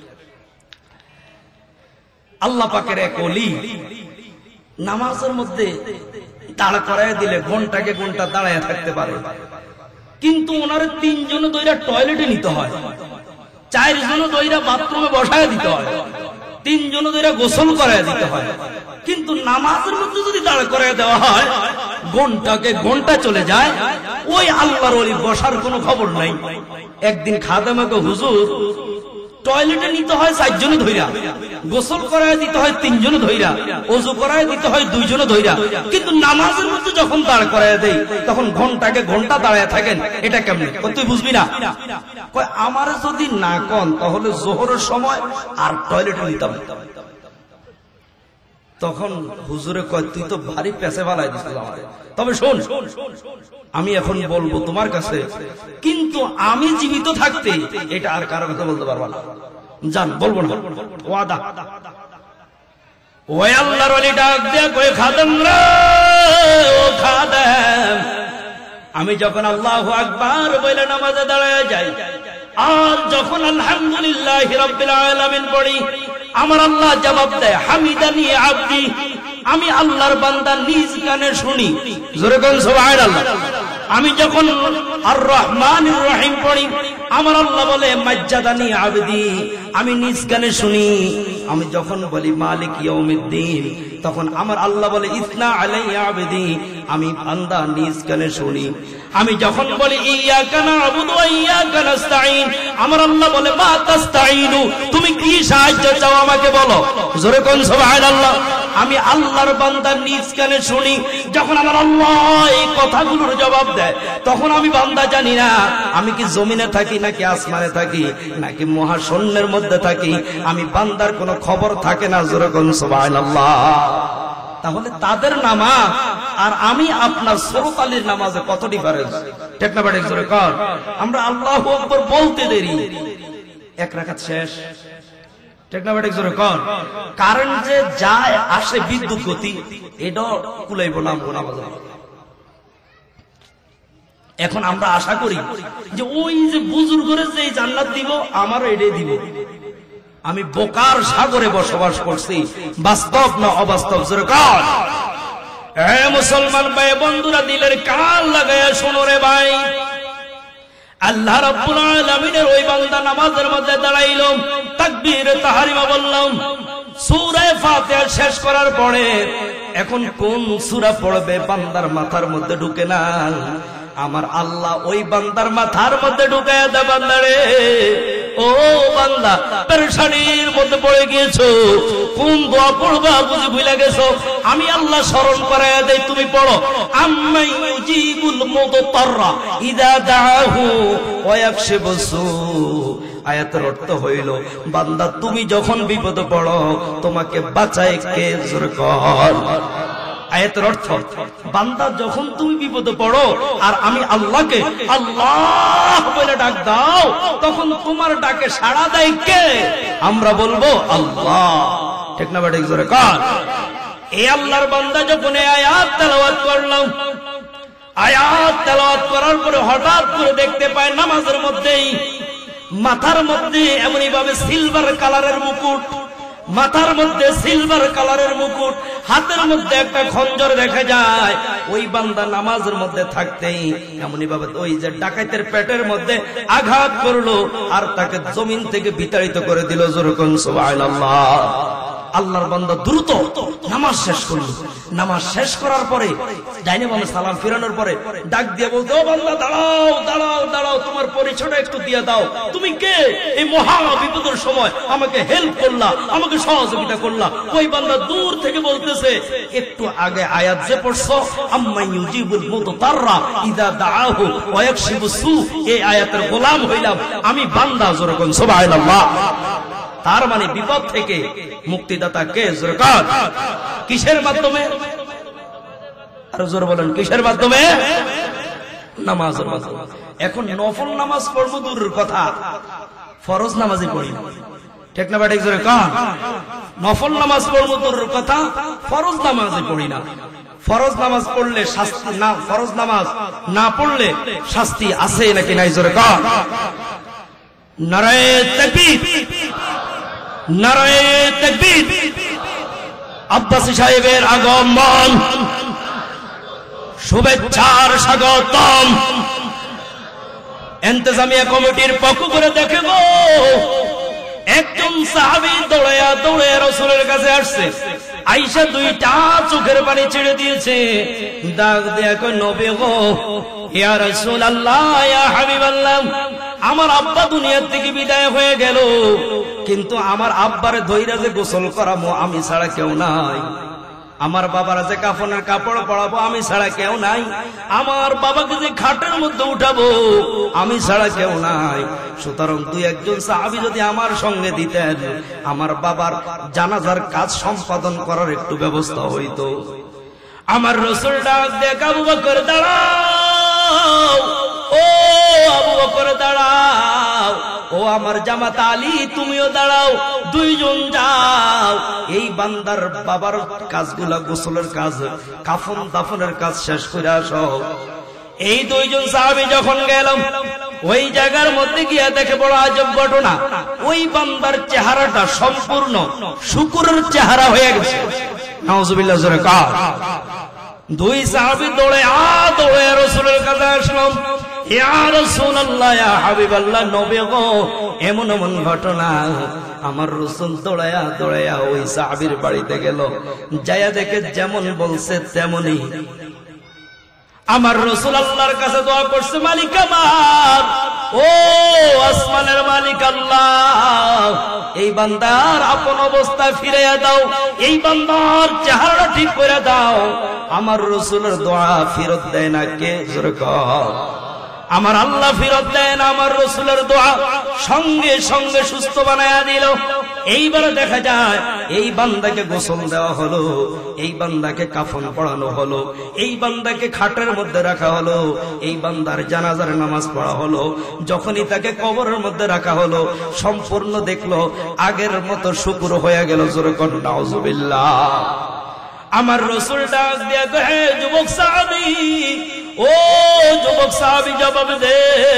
আল্লাহ পাকের এক ওলি নামাজের মধ্যে দাঁড়া করায় দিলে ঘন্টাকে ঘন্টা দাঁড়ায় থাকতে পারে, কিন্তু ওনার তিনজন দইরা টয়লেটে নিতে হয়, চারজন দইরা বাথরুমে বসায় দিতে হয়, তিনজন দইরা গোসল করায় দিতে হয়। কিন্তু নামাজের মধ্যে যদি দাঁড়া করায় দেওয়া হয়, ঘন্টাকে ঘন্টা চলে যায়, ওই আল্লাহর ওলি বসার কোনো খবর নাই। একদিন খাদেমাকে, হুজুর টয়লেটে নিতে হয় চারজনে ধইরা, গোসল করায় দিতে হয় তিনজনে ধইরা, ওযু করায় দিতে হয় দুইজনে ধইরা, কিন্তু নামাজের মধ্যে যখন দাঁড় করায় দেই তখন ঘন্টাকে ঘন্টা দাঁড়ায় থাকেন। এটা কেমনে? তুই বুঝবি না। কয় আমার যদি না কন তাহলে জোহরের সময় আর টয়লেটে নিতাম। তখন হুজুরে কয় তুই তো ভারী পেছে বালাই দিছিস আমারে। তবে শোন, আমি এখন বলবো তোমার কাছে, কিন্তু আমি জীবিত থাকতে এটা আর কারো কথা বলতে পারবো না। জান, বলবো না, ওয়াদা। ওই আল্লাহর ওলি ডাক দিয়ে কয়, খাদেম রে, ও খাদেম, আমি যখন আল্লাহু আকবার বলে নামাজে দাঁড়ায় যাই, আর যখন আলহামদুলিল্লাহি রাব্বিল আলামিন পড়ি, আমার আল্লাহ জবাব দেয়, হামিদানি আব্দি, আমি আল্লাহর বান্দা নিজ কানে শুনি। জোরে কোন সুবহানাল্লাহ। আমি যখন আর রহমানির রহিম পড়ি, আমার আল্লাহ বলে মাজ্জাদানি আবদি, আমি নিজ কানে শুনি। আমি যখন বলি মালিক ইয়াউমিদ্দিন, তখন আমার আল্লাহ বলে ইসনা আলাইয়া আবদি, আমি বান্দা নিজ কানে শুনি। আমি যখন বলি ইয়াকা না'বুদু ওয়া ইয়াকা নাস্তাঈন, আমার আল্লাহ বলে মা তাস্তাঈনু, তুমি কি সাহায্য চাও আমাকে বলো। জোরে কোন সুবহানাল্লাহ। আমি আল্লাহর বান্দা নিজ কানে শুনি। যখন আমার আল্লাহ এই কথাগুলোর জবাব দেয়, তখন আমি বান্দা জানি না আমি কি জমিনে থাকি নাকি আসমানে থাকি নাকি মহাশূন্যের মধ্যে থাকি, আমি বান্দার কোনো খবর থাকে না। জোরে কোন সুবহানাল্লাহ। তাহলে তাদের নামাজ আর আমি আপনার সুরত আলীর নামাজে কত ডিফারেন্স, ঠিক না ঠিক? জোরে কর। আমরা আল্লাহু আকবার বলতে দেরি, এক রাকাত শেষ, ঠিক না ঠিক? জোরে কর। কারেন্ট যে যায় আসে বিদ্যুৎ গতি, এটা কুলাইব না নামাজে। এখন আমরা আশা করি যে ওই যে বুজুর্গরে যে জান্নাত দিব, আমারও এটাই দিব। আমি বোকার সাগরে বসবাস করছি, বাস্তব না অবাস্তব। জোরে কর। এ মুসলমান ভাই বন্ধুরা, দিলের কান লাগায়া শোনো রে ভাই, আল্লাহ রাব্বুল আলামিনের ওই বান্দা নামাজের মধ্যে দাঁড়াইলো, তাকবীর তাহরিমা বললাম, সূরা ফাতিহা শেষ করার পরে এখন কোন সূরা পড়বে বান্দার মাথার মধ্যে ঢুকে না। আমার আল্লাহ ওই বান্দার মাথার মধ্যে ঢুকায়া দেয়, বান্দারে ও বান্দা পেরেশানির মধ্যে পড়ে গিয়েছো, কোন দোয়া পড়বা বুঝে ভুলে গেছো, আমি আল্লাহ স্মরণ করায়া দেই, তুমি পড়ো আম্মা ইউজিবুল মুদতাররা ইযা দাআহু ওয়া ইয়াকশিফু সু। আয়াতের অর্থ হইল বান্দা তুমি যখন বিপদে পড়ো তোমাকে বাঁচায় কে, জোরে কর। আয়াতের অর্থ বান্দা যখন তুমি বিপদে পড়ো আর আমি আল্লাহকে আল্লাহ বলে ডাক দাও তখন তোমার ডাকে সাড়া দেয় কে? আমরা বলবো আল্লাহ। ঠিক না বেঠিক, জোরে কর। এই আল্লাহর বান্দা যখন এই আয়াত তেলাওয়াত করলাম, আয়াত তেলাওয়াত করার পরে হঠাৎ করে দেখতে পায় নামাজের মধ্যেই মাথার মধ্যে এমনই ভাবে সিলভার কালারের মুকুট, মাথার মধ্যে সিলভার কালারের মুকুট, হাতের মধ্যে একটা খঞ্জর দেখা যায়। ওই বান্দা নামাজের মধ্যে থাকতেই এমনই ভাবে ওই যে ডাকাতের পেটের মধ্যে আঘাত করলো আর তাকে জমিন থেকে বিতাড়িত করে দিল। যেরকম সুবহানাল্লাহ। আল্লাহর বান্দা দ্রুত নামাজ শেষ করলো। নামাজ শেষ করার পরে ডাইনে বামে সালাম ফিরানোর পরে ডাক দিয়ে বলতো, ও বান্দা দাঁড়াও দাঁড়াও দাঁড়াও, তোমার পরিচয়টা একটু দিয়ে দাও, তুমি কে? এই মহা বিপদের সময় আমাকে হেল্প করলা, আমাকে সহযোগিতা করলা। ওই বান্দা দূর থেকে বলতেছে, একটু আগে আয়াত যে পড়ছো আম্মা ইউজিবুল মুদতাররা ইযা দাআহু ওয়া ইয়াকশিফু সু, এই আয়াতের গোলাম হইলাম আমি বান্দা। যেরকম সুবহানাল্লাহ। তার মানে বিপদ থেকে মুক্তিদাতা কে? জোরে কর। কিসের মাধ্যমে? আর জোরে বলেন, কিসের মাধ্যমে? নামাজের মাধ্যমে। এখন নফল নামাজ পড়বো দূরের কথা, ফরজ নামাজই পড়ি না। ঠিক না বেঠিক, জোরে কর। নফল নামাজ পড়বো দূরের কথা, ফরজ নামাজই পড়ি না। ফরজ নামাজ পড়লে শাস্তি না, ফরজ নামাজ না পড়লে শাস্তি আছে নাকি নাই? জোরে কর। নারায়ে তাকবীর, নারায়ে তাকবীর। আব্বাসী সাহেবের আগমন, শুভেচ্ছার স্বাগতম। ইন্তেজামিয়া কমিটির পক্ষ করে দেখে গো একজন সাহাবী দৌড়ায়া দৌড়ায়া রাসূলের কাছে আসছে। আয়েশা দুইটা চোখের পানি ছেড়ে দিয়েছে, ডাক দিয়ে কয়, নবী গো, ইয়া রাসূলুল্লাহ, ইয়া হাবিবাল্লাহ, আমার আব্বা দুনিয়ার থেকে বিদায় হয়ে গেল, কিন্তু আমার আব্বারে ধইরা যে গোসল করাবো আমি ছাড়া কেউ নাই। আমার বাবারা যে কাফনের কাপড় পরাবো আমি ছাড়া কেউ নাই। আমার বাবাকে যে খাটের মধ্যে উঠাবো আমি ছাড়া কেউ নাই। সুতরাং দুই একজন সাহাবী যদি আমার সঙ্গে দিতেন, আমার বাবার জানাজার কাজ সম্পাদন করার একটু ব্যবস্থা হইতো। আমার রাসূল ডাক দিয়ে, আবু বকর দাঁড়াও, ও আবু বকর দাঁড়াও, ও আমার জামাতা আলী তুমিও দাঁড়াও, দুইজন যাও এই বান্দার বাবার কাজগুলা, গোসলের কাজ, কাফন দাফনের কাজ শেষ করে আসো। এই দুইজন সাহাবী যখন গেলাম ওই জায়গার মধ্যে গিয়া দেখে বড় আজব ঘটনা, ওই বান্দার চেহারাটা সম্পূর্ণ শুকুরের চেহারা হয়ে গেছে। নাউজুবিল্লাহ, জোরে কার। দুই সাহাবী দৌড়ে আ দৌড়ে রাসূলের কাছে আসলাম, ইয়া রাসূলুল্লাহ, ইয়া হাবিবাল্লাহ, নবী গো, এমন এমন ঘটনা। আমার রাসূল দৌড়ায়া দৌড়ায়া ওই সাহাবীর বাড়িতে গেল, যায়া দেখে যেমন বলছে তেমনই। আমার রাসূল আল্লাহর কাছে দোয়া করছে, মালিক আমার, ও আসমানের মালিক আল্লাহ, এই বান্দার আপন অবস্থায় ফিরাইয়া দাও, এই বান্দার চেহারা ঠিক করে দাও। আমার রাসূলের দোয়া ফেরত দেয় না কে? জোরে কর। আমার আল্লাহ ফেরত দেন আমার রাসূলের দোয়া, সঙ্গে সঙ্গে সুস্থ বানায়া দিল। এইবার দেখা যায় এই বান্দাকে গোসল দেওয়া হলো, এই বান্দাকে কাফন পড়ানো হলো, এই বান্দাকে খাটের মধ্যে রাখা হলো, এই বান্দার জানাজার নামাজ পড়া হলো। যখনই তাকে কবরের মধ্যে রাখা হলো সম্পূর্ণ দেখলো আগের মতো শুকর হয়ে গেল। জোরে কর নাউজুবিল্লাহ। আমার রাসূল ডাক দিয়ে কহে, যুবক সাহাবী, ও যুবক সাহাবী জবাব দে,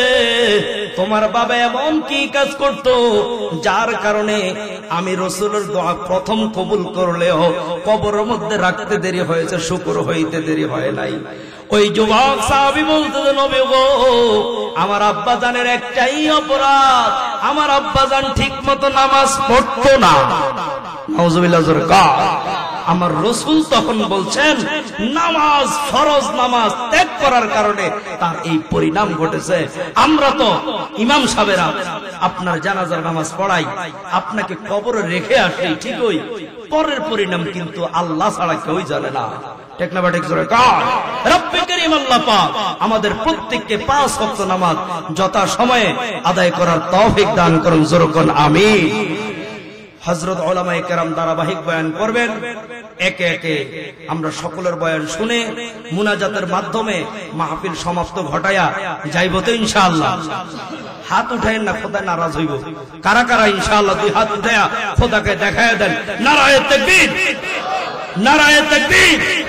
তোমার বাবা এমন কি কাজ করতো যার কারণে আমি রাসূলের দোয়া প্রথম কবুল করলেও কবরের মধ্যে রাখতে দেরি হয়েছে, শুকর হইতে দেরি হয় নাই? ওই যুবক সাহাবী বলতে, নবী গো, আমার আব্বা জানের একটাই অপরাধ, আমার আব্বা জান ঠিক মতো নামাজ পড়তো না। নাউজুবিল্লাহ জোরে কর। আমার রাসূল তখন বলছেন নামাজ, ফরজ নামাজ ত্যাগ করার কারণে তার এই পরিণাম ঘটেছে। আমরা তো ইমাম সাহেবেরা আপনার জানাজার নামাজ পড়াই, আপনাকে কবরে রেখে আসি ঠিকই, পরের পরিণাম কিন্তু আল্লাহ ছাড়া কেউই জানে না। ঠিক না ঠিক জোরে কর। রব্বে কারীম আল্লাহ পাক আমাদের প্রত্যেককে পাঁচ ওয়াক্ত নামাজ যথা সময়ে আদায় করার তৌফিক দান করুন, জোরে কোন আমিন। হযরত উলামায়ে কেরাম ধারাবাহিক বয়ান করবেন, একে একে আমরা সকলের বয়ান শুনে মুনাজাতের মাধ্যমে মাহফিল সমাপ্ত ঘটায়া যাইব তো ইনশাআল্লাহ। হাত উঠায়েন না, খোদা নারাজ হইব। কারা কারা ইনশাআল্লাহ দুই হাত উঠায়া খোদাকে দেখায়া দেন। নারায়ে তাকবীর, নারায়ে তাকবীর।